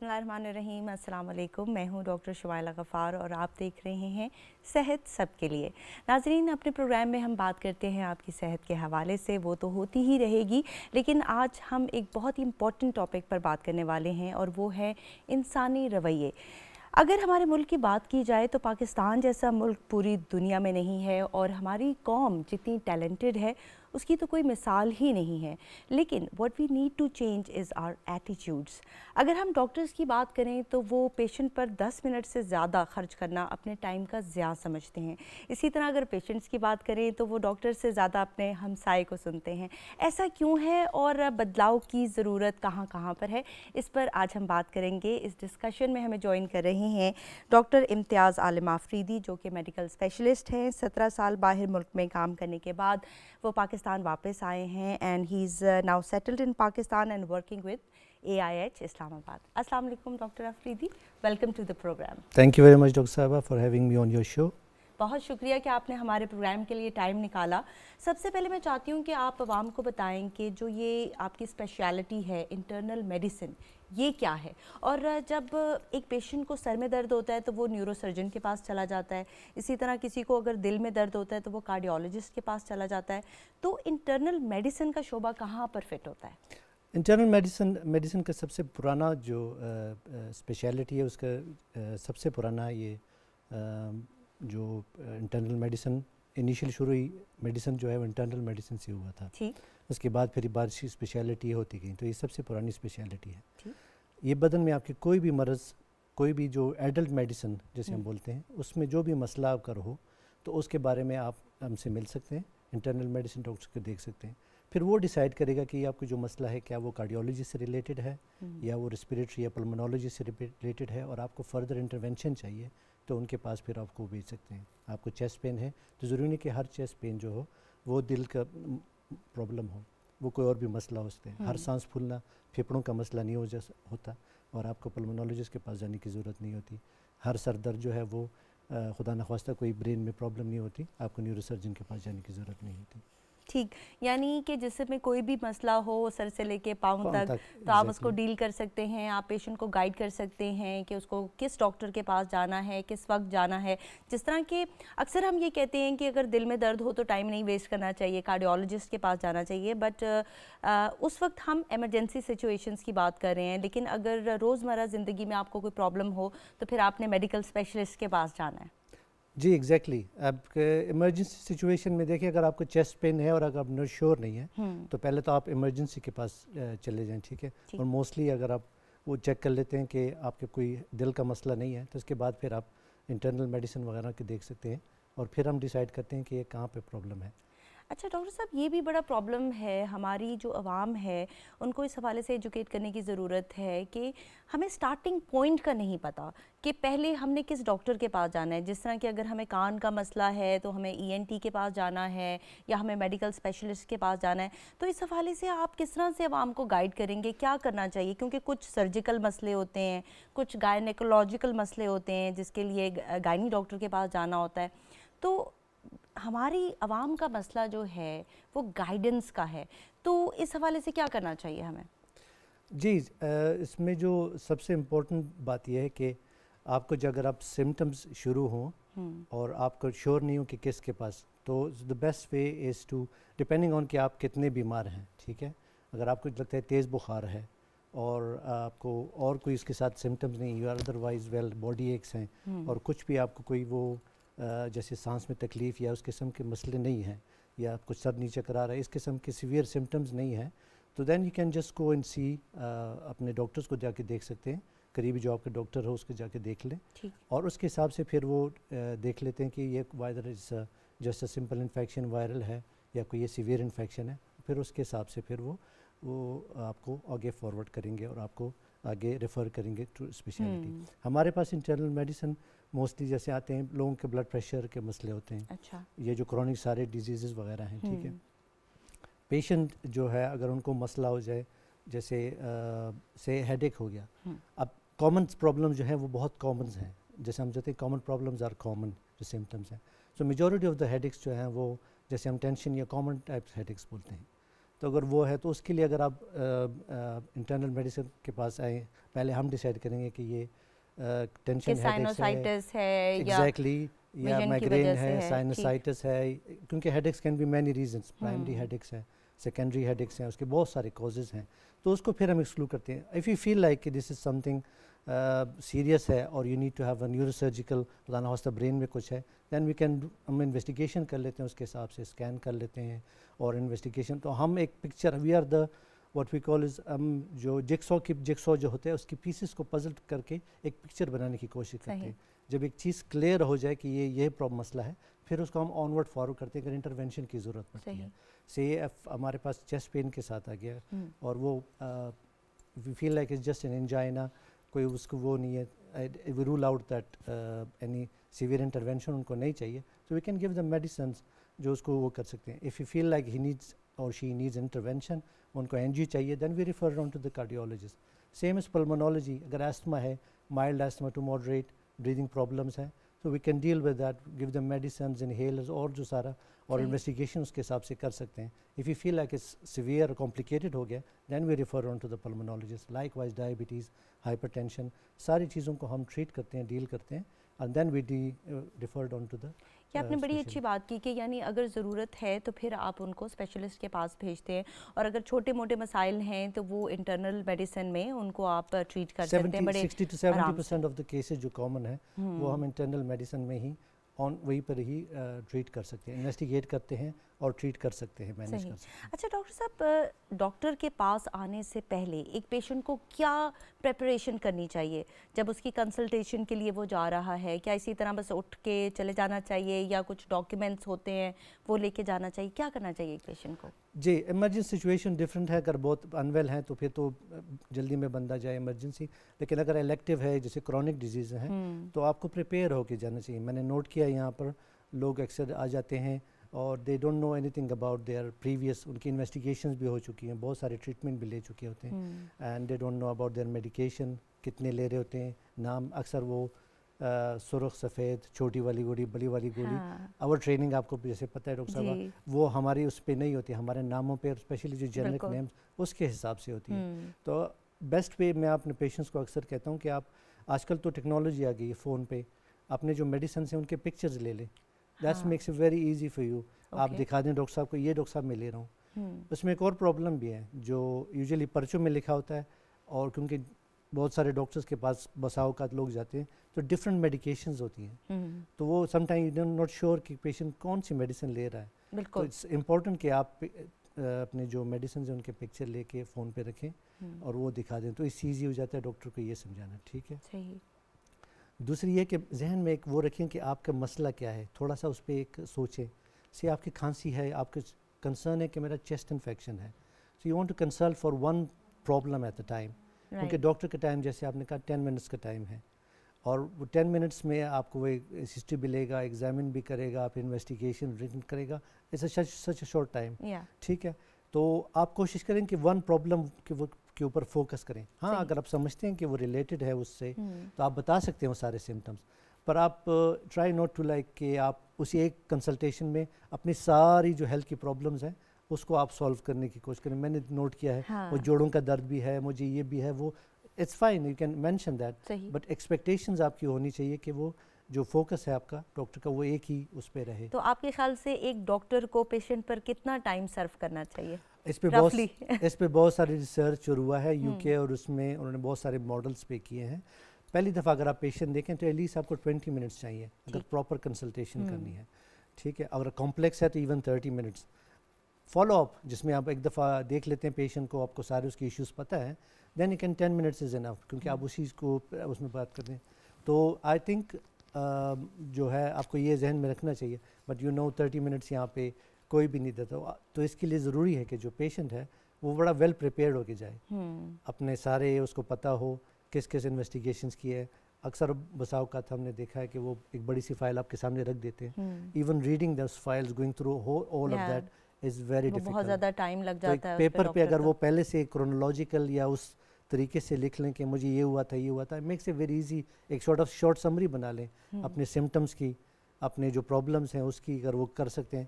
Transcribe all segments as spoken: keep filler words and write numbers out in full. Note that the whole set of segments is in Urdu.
बिस्मिल्लाहिर्रहमानिर्रहीम। अस्सलाम वालेकुम। मैं हूं डॉक्टर शुमाइला गफ़ार और आप देख रहे हैं सेहत सबके लिए। नाज़रीन, अपने प्रोग्राम में हम बात करते हैं आपकी सेहत के हवाले से, वो तो होती ही रहेगी, लेकिन आज हम एक बहुत ही इम्पॉर्टेंट टॉपिक पर बात करने वाले हैं और वो है इंसानी रवैये। अगर हमारे मुल्क की बात की जाए तो पाकिस्तान जैसा मुल्क पूरी दुनिया में नहीं है और हमारी कौम जितनी टैलेंटेड है उसकी तो कोई मिसाल ही नहीं है। लेकिन what we need to change is our attitudes. अगर हम डॉक्टर्स की बात करें तो वो पेशेंट पर दस मिनट से ज़्यादा खर्च करना अपने टाइम का ज़्यादा समझते हैं। इसी तरह अगर पेशेंट्स की बात करें तो वो डॉक्टर से ज़्यादा अपने हमसाए को सुनते हैं। ऐसा क्यों है और बदलाव की ज़रूरत कहाँ कहाँ पर है, इस पर आज हम बात करेंगे। इस डिस्कशन में हमें ज्वाइन कर रहे हैं डॉक्टर इम्तियाज़ आलिम आफरीदी, जो कि मेडिकल स्पेशलिस्ट हैं। सत्रह साल बाहर मुल्क में काम करने के बाद वो पाकिस्तान वापस आए हैं and he is now settled in Pakistan and working with A I H Islamabad. अस्सलाम वालेकुम doctor Afridi, welcome to the program. Thank you very much doctor साहबा for having me on your show. बहुत शुक्रिया कि आपने हमारे प्रोग्राम के लिए टाइम निकाला। सबसे पहले मैं चाहती हूँ कि आप आवाम को बताएं कि जो ये आपकी स्पेशलिटी है इंटरनल मेडिसिन, ये क्या है। और जब एक पेशेंट को सर में दर्द होता है तो वो न्यूरोसर्जन के पास चला जाता है, इसी तरह किसी को अगर दिल में दर्द होता है तो वो कार्डियोलॉजिस्ट के पास चला जाता है। तो इंटरनल मेडिसिन का शोबा कहाँ पर फिट होता है? इंटरनल मेडिसिन मेडिसिन का सबसे पुराना जो स्पेशलिटी है, उसका आ, सबसे पुराना ये आ, जो इंटरनल मेडिसिन इनिशियल शुरू ही मेडिसिन जो है वो इंटरनल मेडिसिन से हुआ था। ठीक। उसके बाद फिर बारिशी स्पेशलिटी होती गई, तो ये सबसे पुरानी स्पेशलिटी है। ये बदन में आपके कोई भी मर्ज़, कोई भी जो एडल्ट मेडिसिन जैसे हम बोलते हैं, उसमें जो भी मसला आपका हो तो उसके बारे में आप हमसे मिल सकते हैं। इंटरनल मेडिसिन डॉक्टर को देख सकते हैं, फिर वो डिसाइड करेगा कि आपको जो मसला है क्या वो कार्डियोलॉजी से रिलेटेड है या वो रेस्पिरेटरी या पल्मोनोलॉजी से रिलेटेड है और आपको फर्दर इंटरवेंशन चाहिए तो उनके पास फिर आपको भेज सकते हैं। आपको चेस्ट पेन है तो ज़रूरी नहीं कि हर चेस्ट पेन जो हो वो दिल का प्रॉब्लम हो, वो कोई और भी मसला हो सकता है। हर सांस फूलना फेफड़ों का मसला नहीं हो जैसा होता और आपको पल्मोनोलॉजिस्ट के पास जाने की ज़रूरत नहीं होती। हर सर दर्द जो है वो खुदा न ख्वास्ता कोई ब्रेन में प्रॉब्लम नहीं होती, आपको न्यूरोसर्जन के पास जाने की ज़रूरत नहीं होती। ठीक, यानी कि जिसमें कोई भी मसला हो सर से लेके पाँव तक, तक तो आप उसको डील कर सकते हैं। आप पेशेंट को गाइड कर सकते हैं कि उसको किस डॉक्टर के पास जाना है, किस वक्त जाना है। जिस तरह कि अक्सर हम ये कहते हैं कि अगर दिल में दर्द हो तो टाइम नहीं वेस्ट करना चाहिए, कार्डियोलॉजिस्ट के पास जाना चाहिए, बट उस वक्त हम एमरजेंसी सिचुएशंस की बात कर रहे हैं। लेकिन अगर रोज़मर्रा ज़िंदगी में आपको कोई प्रॉब्लम हो तो फिर आपने मेडिकल स्पेशलिस्ट के पास जाना है। जी एग्जैक्टली exactly. अब इमरजेंसी सिचुएशन में देखिए, अगर आपको चेस्ट पेन है और अगर आप नर्व श्योर नहीं है तो पहले तो आप इमरजेंसी के पास चले जाएं, ठीक है। और मोस्टली अगर आप वो चेक कर लेते हैं कि आपके कोई दिल का मसला नहीं है तो उसके बाद फिर आप इंटरनल मेडिसिन वगैरह के देख सकते हैं और फिर हम डिसाइड करते हैं कि ये कहाँ पे प्रॉब्लम है। अच्छा डॉक्टर साहब, ये भी बड़ा प्रॉब्लम है, हमारी जो आवाम है उनको इस हवाले से एजुकेट करने की ज़रूरत है कि हमें स्टार्टिंग पॉइंट का नहीं पता कि पहले हमने किस डॉक्टर के पास जाना है। जिस तरह कि अगर हमें कान का मसला है तो हमें ई एन टी के पास जाना है या हमें मेडिकल स्पेशलिस्ट के पास जाना है। तो इस हवाले से आप किस तरह से आवाम को गाइड करेंगे, क्या करना चाहिए? क्योंकि कुछ सर्जिकल मसले होते हैं, कुछ गायनेकोलॉजिकल मसले होते हैं जिसके लिए गायनी डॉक्टर के पास जाना होता है। तो हमारी आवाम का मसला जो है वो गाइडेंस का है, तो इस हवाले से क्या करना चाहिए हमें? जी, इसमें जो सबसे इम्पोर्टेंट बात यह है कि आपको जो अगर आप सिम्टम्स शुरू हों और आपको श्योर नहीं हो कि किसके पास, तो the best way is to depending on कि आप कितने बीमार हैं, ठीक है। अगर आपको लगता है तेज़ बुखार है और आपको और कोई इसके साथ सिम्टम्स नहीं, you are otherwise well, body aches हैं और कुछ भी आपको कोई वो जैसे सांस में तकलीफ़ या उस किस्म के मसले नहीं हैं या कुछ सर नीचे करा रहा है, इस किस्म के सीवियर सिम्टम्स नहीं हैं, तो then you can just go and see, अपने डॉक्टर्स को जाके देख सकते हैं। करीबी जो आपके डॉक्टर हो उसको जाके देख लें और उसके हिसाब से फिर वो देख लेते हैं कि ये viral is just a simple infection viral है या कोई ये सीवियर इन्फेक्शन है। फिर उसके हिसाब से फिर वो वो आपको आगे फॉरवर्ड करेंगे और आपको आगे रेफ़र करेंगे टू स्पेशलिटी। हमारे पास इंटरनल मेडिसिन मोस्टली जैसे आते हैं लोगों के ब्लड प्रेशर के मसले होते हैं। अच्छा। ये जो क्रॉनिक सारे डिजीज़ वगैरह हैं, ठीक है। पेशेंट जो है अगर उनको मसला हो जाए, जैसे आ, से हेडेक हो गया, अब कॉमन प्रॉब्लम जो है वो बहुत कॉमन हैं, जैसे हम कहते हैं कॉमन प्रॉब्लम्स आर कॉमन जो सिम्टम्स हैं। So majority of the headaches जो हैं वो, जैसे हम टेंशन या कॉमन टाइप्स हेडेक्स बोलते हैं, تو اگر وہ ہے تو اس کے لیے اگر آپ انٹرنل میڈیسن کے پاس آئیں، پہلے ہم ڈیسائیڈ کریں گے کہ یہ ٹینشن سائنوسائٹس ہے ایگزیکٹلی یا مائگرین ہے، سائنوسائٹس ہے، کیونکہ headaches can be many reasons, primary headaches ہے، سیکنڈری ہیڈیکس ہیں، اس کے بہت سارے کوزز ہیں، تو اس کو پھر ہم ایکسکلوڈ کرتے ہیں. اف یو فیل لائک کہ دس از سم تھنگ سیریس ہے اور you need to have a neurosurgical, خدا نہ خواستہ برین میں کچھ ہے، دین وی کین ہم انویسٹیگیشن کر لیتے ہیں، اس کے حساب سے اسکین کر لیتے ہیں اور انویسٹیگیشن. تو ہم ایک picture, we are the what we call is, ہم جو جگسو کی جگسو جو ہوتا ہے اس کی پیسز کو پزل کر کے ایک پکچر بنانے کی کوشش کرتے ہیں. جب ایک چیز کلیئر ہو جائے کہ یہ یہ پرابلم مسئلہ ہے، پھر اس کو ہم آن ورڈ فارورڈ کرتے ہیں اگر انٹرونشن کی ضرورت پڑتی ہے. سی ایف ہمارے پاس چیسٹ پین کے ساتھ آ گیا اور وہ we feel like it's just an angina, کوئی اس کو وہ نہیں ہے، we rule out that any severe intervention ان کو نہیں چاہیے، تو we can give them medicines جو اس کو وہ کر سکتے ہیں. If you feel like he needs اور شی نیڈز انٹرونشن، ان کو این جی چاہیے، then we refer on to the cardiologist. Same is pulmonology, اگر ایسٹما ہے، mild asthma to moderate breathing problems ہیں، تو we can deal with that, give them medicines, inhalers اور جو سارا، اور انویسٹیگیشن اس کے حساب سے کر سکتے ہیں. If you feel like it's severe complicated ہو گیا، then we refer on to the pulmonologist. Likewise diabetes, hypertension, ساری چیزوں کو ہم ٹریٹ کرتے ہیں، ڈیل کرتے ہیں، and then we the referred on to the. یہ آپ نے بڑی اچھی بات کی کہ یعنی اگر ضرورت ہے تو پھر آپ ان کو اسپیشلسٹ کے پاس بھیجتے ہیں، اور اگر چھوٹے موٹے مسائل ہیں تو وہ انٹرنل میڈیسن میں ان کو آپ ٹریٹ کر سکتے ہیں. بڑے sixty to seventy percent of the cases جو کامن ہیں وہ ہم انٹرنل میڈیسن میں ہی آن وہیں پر ہی ٹریٹ کر سکتے ہیں، انویسٹیگیٹ کرتے ہیں اور ٹریٹ کر سکتے ہیں، مینیج کر سکتے ہیں. اچھا ڈاکٹر صاحب، ڈاکٹر کے پاس آنے سے پہلے ایک پیشنٹ کو کیا پریپریشن کرنی چاہیے جب اس کی کنسلٹیشن کے لیے وہ جا رہا ہے؟ کیا اسی طرح بس اٹھ کے چلے جانا چاہیے یا کچھ ڈاکیومنٹس ہوتے ہیں وہ لے کے جانا چاہیے؟ کیا کرنا چاہیے ایک پیشنٹ کو؟ جی، ایمرجنسی سچویشن ڈفرینٹ ہے. اگر بہت انویل ہیں تو پھر تو جلدی میں بندہ جائے ایمرجنسی، لیکن اگر الیکٹیو ہے جیسے کرونک ڈیزیز ہیں تو آپ کو پریپیئر ہو کے جانا چاہیے. میں نے نوٹ کیا یہاں پر لوگ اکثر آ جاتے ہیں اور they don't know anything about their previous, ان کی انویسٹیگیشنز بھی ہو چکی ہیں، بہت سارے ٹریٹمنٹ بھی لے چکے ہوتے ہیں، and they don't know about their medication, کتنے لے رہے ہوتے ہیں، نام اکثر وہ سرخ، سفید، چھوٹی والی گولی، بڑی والی گولی. اور ٹریننگ آپ کو جیسے پتہ ہے ڈاکٹر صاحب، وہ ہماری اس پہ نہیں ہوتی، ہمارے ناموں پہ، اسپیشلی جو جنرک نیمز اس کے حساب سے ہوتی ہے. تو بیسٹ وے میں اپنے پیشنٹس کو اکثر کہتا ہوں کہ آپ، آج کل تو ٹیکنالوجی آ گئی ہے، فون پہ اپنے جو میڈیسنس ہیں ان کے پکچرز لے لیں. That's makes it very easy for you. آپ دکھا دیں ڈاکٹر صاحب کو، یہ ڈاکٹر صاحب میں لے رہا ہوں. اس میں ایک اور پرابلم بھی ہے جو یوزلی پرچوں میں لکھا ہوتا ہے، اور کیونکہ بہت سارے ڈاکٹرز کے پاس بسا اوقات لوگ جاتے ہیں تو ڈفرینٹ میڈیکیشنز ہوتی ہیں، تو وہ some time you not sure کہ پیشنٹ کون سی میڈیسن لے رہا ہے. تو اٹس امپورٹنٹ کہ آپ اپنے جو میڈیسنز ہیں ان کے پکچر لے کے فون پہ رکھیں اور وہ دکھا دیں، تو اس سے ایزی ہو جاتا ہے ڈاکٹر کو یہ سمجھانا. ٹھیک ہے. دوسری یہ کہ ذہن میں ایک وہ رکھیں کہ آپ کا مسئلہ کیا ہے، تھوڑا سا اس پہ ایک سوچیں. سی آپ کی کھانسی ہے، آپ کا کنسرن ہے کہ میرا چیسٹ انفیکشن ہے، so you want to consult for one problem at a time. کیونکہ ڈاکٹر کا ٹائم جیسے آپ نے کہا ٹین منٹس کا ٹائم ہے، اور وہ ٹین منٹس میں آپ کو وہ ہسٹری بھی لے گا، ایگزامن بھی کرے گا، آپ انویسٹیگیشن ریٹن کرے گا. It's such a short time. ٹھیک ہے. تو آپ کوشش کریں کہ ون پرابلم کے اوپر فوکس کریں. ہاں اگر آپ سمجھتے ہیں کہ وہ ریلیٹڈ ہے اس سے تو آپ بتا سکتے ہیں وہ سارے سمٹمس، پر آپ ٹرائی ناٹ ٹو لائک کہ آپ اسی ایک کنسلٹیشن میں اپنی ساری جو ہیلتھ کی پرابلمس ہیں اس کو آپ سالو کرنے کی کوشش کریں. میں نے نوٹ کیا ہے وہ جوڑوں کا درد بھی ہے، مجھے یہ بھی ہے، وہ it's fine, you can mention that, but expectations آپ کی ہونی چاہیے کہ وہ جو فوکس ہے آپ کا ڈاکٹر کا وہ ایک ہی اس پہ رہے. تو آپ کے خیال سے ایک ڈاکٹر کو پیشنٹ پر کتنا ٹائم سرو کرنا چاہیے؟ اس پہ بہت اس پہ بہت ساری ریسرچ ہوا ہے یو کے، اور اس میں انہوں نے بہت سارے ماڈلس پہ کیے ہیں. پہلی دفعہ اگر آپ پیشنٹ دیکھیں تو ایٹ لیسٹ آپ کو ٹوینٹی منٹس چاہیے اگر پراپر کنسلٹیشن کرنی ہے. ٹھیک ہے. اگر کمپلیکس ہے تو even thirty minutes. Follow up جس میں آپ ایک دفعہ دیکھ لیتے ہیں پیشنٹ کو، آپ کو سارے اس کے ایشوز پتہ ہے، then you can ten minutes is enough, کیونکہ آپ اسی کو اس میں بات کرتے ہیں. تو آئی تھنک جو ہے آپ کو یہ ذہن میں رکھنا چاہیے. But you know thirty minutes یہاں پہ کوئی بھی نہیں دیتا، تو اس کے لیے ضروری ہے کہ جو پیشنٹ ہے وہ بڑا ویل پریپیئرڈ ہو کے جائے، اپنے سارے اس کو پتہ ہو کس کس انویسٹیگیشنس کی ہے. اکثر بسا اوقات ہم نے دیکھا ہے کہ وہ ایک بڑی سی فائل آپ کے سامنے رکھ دیتے ہیں. Even reading those files, going through all of that is very difficult. بہت زیادہ ٹائم لگ جاتا ہے. پیپر پہ اگر وہ پہلے سے کرونالوجیکل یا اس طریقے سے لکھ لیں کہ مجھے یہ ہوا تھا یہ ہوا تھا، میکس اے ویری ایزی. ایک شارٹ آف شارٹ سمری بنا لیں اپنے سمٹمس کی، اپنے جو پرابلمس ہیں اس کی، اگر وہ کر سکتے ہیں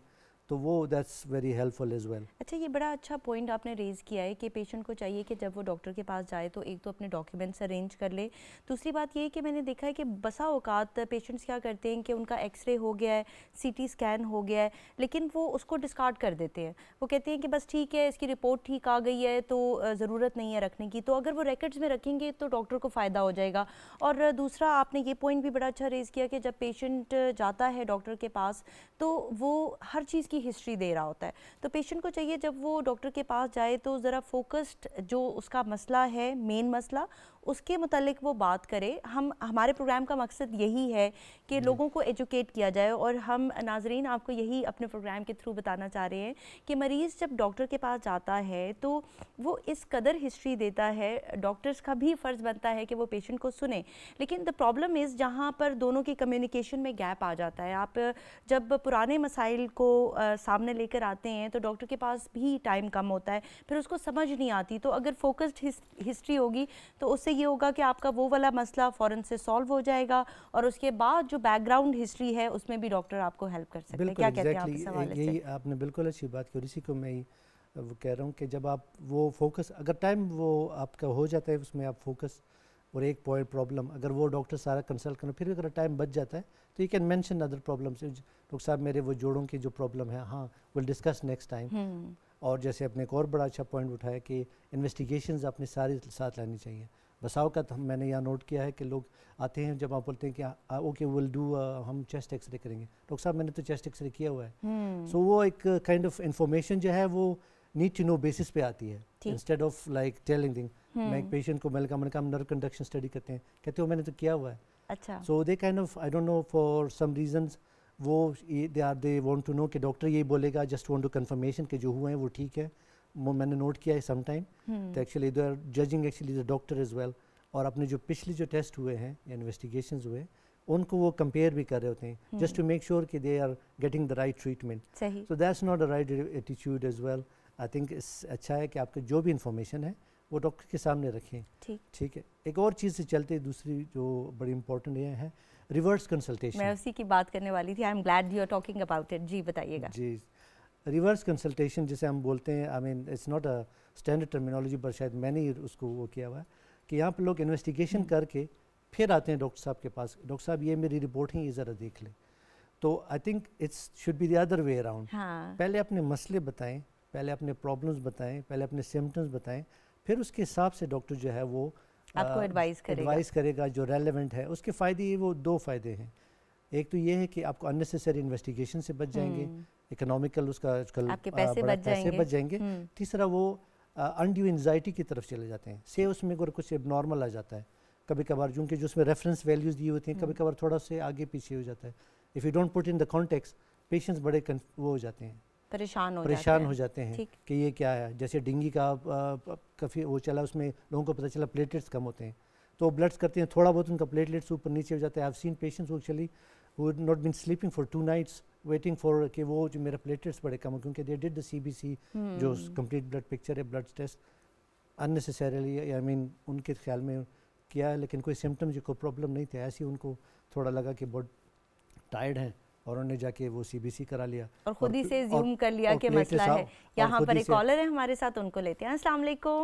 تو وہ that's very helpful as well. اچھا یہ بڑا اچھا پوائنٹ آپ نے ریز کیا ہے کہ پیشنٹ کو چاہیے کہ جب وہ ڈاکٹر کے پاس جائے تو ایک تو اپنے ڈاکیومنٹس ارینج کر لے. دوسری بات یہ ہے کہ میں نے دیکھا ہے کہ بسا اوقات پیشنٹس کیا کرتے ہیں کہ ان کا ایکس رے ہو گیا ہے, سی ٹی اسکین ہو گیا ہے, لیکن وہ اس کو ڈسکارڈ کر دیتے ہیں. وہ کہتے ہیں کہ بس ٹھیک ہے اس کی رپورٹ ٹھیک آ گئی ہے تو ضرورت نہیں ہے رکھنے کی. تو اگر وہ ریکارڈز میں رکھیں گے تو ڈاکٹر کو فائدہ ہو جائے گا. اور دوسرا آپ نے یہ پوائنٹ بھی بڑا اچھا ریز کیا کہ جب پیشنٹ جاتا ہے ڈاکٹر کے پاس تو وہ ہر چیز کی ہسٹری دے رہا ہوتا ہے. تو پیشنٹ کو چاہیے جب وہ ڈاکٹر کے پاس جائے تو ذرا فوکسڈ جو اس کا مسئلہ ہے, مین مسئلہ, اس کے متعلق وہ بات کرے. ہم ہمارے پروگرام کا مقصد یہی ہے کہ لوگوں کو ایجوکیٹ کیا جائے, اور ہم ناظرین آپ کو یہی اپنے پروگرام کے تھرو بتانا چاہ رہے ہیں کہ مریض جب ڈاکٹر کے پاس جاتا ہے تو وہ اس قدر ہسٹری دیتا ہے. ڈاکٹرز کا بھی فرض بنتا ہے کہ وہ پیشنٹ کو سنیں, لیکن دا پرابلم از جہاں پر دونوں کی کمیونیکیشن میں گیپ آ جاتا ہے. آپ جب پرانے مسائل کو سامنے لے کر آتے ہیں تو ڈاکٹر کے پاس بھی ٹائم کم ہوتا ہے, پھر اس کو سمجھ نہیں آتی. تو اگر فوکسڈ ہسٹری ہوگی تو اس سے یہ ہوگا کہ آپ کا وہ والا مسئلہ فوراً سے سالو ہو جائے گا, اور اس کے بعد جو بیک گراؤنڈ ہسٹری ہے اس میں بھی ڈاکٹر آپ کو ہیلپ کر سکتے ہیں. کیا کہتے ہیں آپ اس حوالے سے؟ یہی آپ نے بالکل اچھی بات کی, اور اسی کو میں وہ کہہ رہا ہوں کہ جب آپ وہ فوکس, اگر ٹائم وہ آپ کا ہو جاتا ہے اس میں آپ فوکس, اور ایک پوائنٹ پرابلم اگر وہ ڈاکٹر سارا کنسلٹ کرنا, پھر اگر ٹائم بچ جاتا ہے تو you can mention other problems. Doctor صاحب میرے وہ جوڑوں کی جو پرابلم ہے, ہاں ول ڈسکس نیکسٹ ٹائم. اور جیسے اپنے ایک اور بڑا اچھا پوائنٹ اٹھایا کہ انویسٹیگیشنز اپنے ساری ساتھ لانی چاہیے. بساؤ کا میں نے یہاں نوٹ کیا ہے کہ لوگ آتے ہیں جب آپ بولتے ہیں کہ اوکے ول ڈو ہم چیسٹ ایکس رے کریں گے, ڈاکٹر صاحب میں نے تو چیسٹ ایکس رے کیا ہوا ہے. سو وہ ایک کائنڈ آف انفارمیشن جو ہے وہ نیڈ ٹو نو بیسس پہ آتی ہے, instead of like telling thing. میں ایک پیشنٹ کو میں نے کہا میں نے کہا ہم نرو کنڈکشن اسٹڈی کرتے ہیں, کہتے ہو میں نے تو کیا ہوا ہے. اچھا. So they kind of I don't know for some reasons وہ they are they want to know کہ ڈاکٹر یہی بولے گا, جسٹ وانٹ ٹو کنفرمیشن کہ جو ہوئے ہیں وہ ٹھیک ہے. وہ میں نے نوٹ کیا ہے سم ٹائم, تو actually they are judging actually the doctor as well. اور اپنے جو پچھلے جو ٹیسٹ ہوئے ہیں یا انویسٹیگیشنز ہوئے ان کو وہ کمپیئر بھی کر رہے ہوتے ہیں, جسٹ ٹو میک شیور کہ they are getting the right treatment. So that's not a right attitude as well. I think اچھا ہے کہ آپ کی جو بھی انفارمیشن ہے وہ ڈاکٹر کے سامنے رکھیں. ٹھیک ہے. ایک اور چیز سے چلتے دوسری جو بڑی امپورٹنٹ یہ ہے ریورس کنسلٹیشن. میں اسی کی بات کرنے والی تھی. I am glad you are talking about it. جی بتائیے گا. جی, ریورس کنسلٹیشن جسے ہم بولتے ہیں, I mean it's not a standard terminology, پر شاید میں نے اس کو وہ کیا ہوا ہے کہ یہاں پہ لوگ انویسٹیگیشن کر کے پھر آتے ہیں ڈاکٹر صاحب کے پاس, ڈاکٹر صاحب یہ میری رپورٹ ہے, یہ ذرا دیکھ لیں. تو I think it's should be the other way around. پہلے اپنے مسئلے بتائیں, پہلے اپنے پرابلمس بتائیں, پہلے اپنے سمٹمس بتائیں, پھر اس کے حساب سے ڈاکٹر جو ہے وہ آپ کو ایڈوائز کرے گا ایڈوائز کرے گا جو ریلیونٹ ہے. اس کے فائدے وہ دو فائدے ہیں. ایک تو یہ ہے کہ آپ کو اننیسیسری انویسٹیگیشن سے بچ جائیں گے, اکنامیکل اس کا پیسے بچ جائیں گے. تیسرا وہ انڈیو انزائٹی کی طرف چلے جاتے ہیں. سے اس میں اگر کچھ اب نارمل آ جاتا ہے کبھی کبھار, چونکہ جو اس میں ریفرنس ویلیوز دی ہوتی ہیں کبھی کبھار تھوڑا سے آگے پیچھے ہو جاتا ہے. If you don't put in the context patients بڑے وہ ہو جاتے ہیں, پریشان ہو پریشان ہو جاتے ہیں کہ یہ کیا ہے. جیسے ڈینگی کا کافی وہ چلا, اس میں لوگوں کو پتہ چلا پلیٹلیٹس کم ہوتے ہیں تو وہ بلڈس کرتے ہیں, تھوڑا بہت ان کا پلیٹلیٹس اوپر نیچے ہو جاتا ہے. I have seen patients actually who had not been sleeping for two nights waiting for کہ وہ جو میرا پلیٹلیٹس بڑے کم ہو, کیونکہ they did the C B C جو complete blood picture ہے, blood test unnecessarily, I mean ان کے خیال میں کیا ہے, لیکن کوئی سمٹم جو کوئی پرابلم نہیں تھے. ایسے ہی ان کو تھوڑا لگا کہ بہت ٹائرڈ ہیں اور انہوں نے جا کے وہ سی بی سی کرا لیا اور خود ہی سے زیوم کر لیا کہ مسئلہ ہے. یہاں پر ایک کالر ہے ہمارے ساتھ, ان کو لیتے ہیں. السلام علیکم.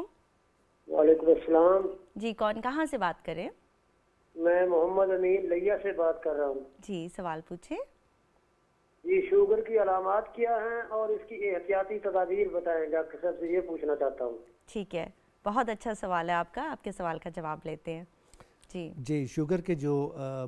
وعلیکم السلام. جی کون کہاں سے بات کریں؟ میں محمد امین لیا سے بات کر رہا ہوں. جی سوال پوچھیں. جی شوگر کی علامات کیا ہیں اور اس کی احتیاطی تدابیر بتائیں, ڈاکٹر صاحب سے یہ پوچھنا چاہتا ہوں. ٹھیک ہے, بہت اچھا سوال ہے آپ کا, آپ کے سوال کا جواب لیتے ہیں. جی جی شوگر کے جو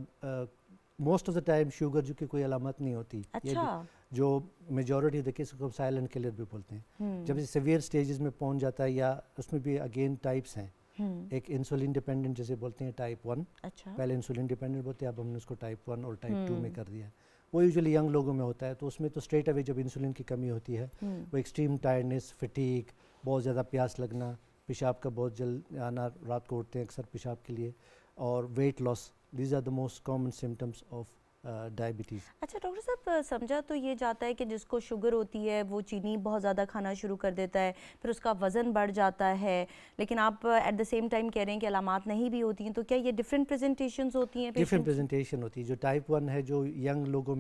most of the time sugar جو کہ کوئی علامت نہیں ہوتی. اچھا. جو میجورٹی دیکھیں اس کو سائلنٹ کلر بھی بولتے ہیں. جب سیویئر سٹیجز میں پہنچ جاتا ہے, یا اس میں بھی اگین ٹائپس ہیں. ایک انسولین ڈیپینڈنٹ جسے بولتے ہیں ٹائپ ون. پہلے انسولین ڈیپینڈنٹ بولتے ہیں, اب ہم نے اس کو ٹائپ ون اور ٹائپ ٹو میں کر دیا. وہ یوزلی ینگ لوگوں میں ہوتا ہے. تو اس میں تو اسٹریٹ اوے جب انسولین کی کمی ہوتی ہے وہ ایکسٹریم ٹائرڈنس, فٹیگ, بہت زیادہ پیاس لگنا, پیشاب کا بہت جلد آنا, رات کو اٹھتے ہیں اکثر پیشاب کے لیے, اور weight loss, these are the most common symptoms of diabetes. اچھا ڈاکٹر صاحب, سمجھا تو یہ جاتا ہے کہ جس کو شوگر ہوتی ہے وہ چینی بہت زیادہ کھانا شروع کر دیتا ہے, پھر اس کا وزن بڑھ جاتا ہے, لیکن آپ ایٹ دا سیم ٹائم کہہ رہے ہیں کہ علامات نہیں بھی ہوتی ہیں, تو کیا یہ ڈفرینٹ پریزنٹیشنز ہوتی ہیں؟ ڈفرینٹ پریزنٹیشن ہوتی ہے. جو ٹائپ ون ہے جو ینگ لوگوں میں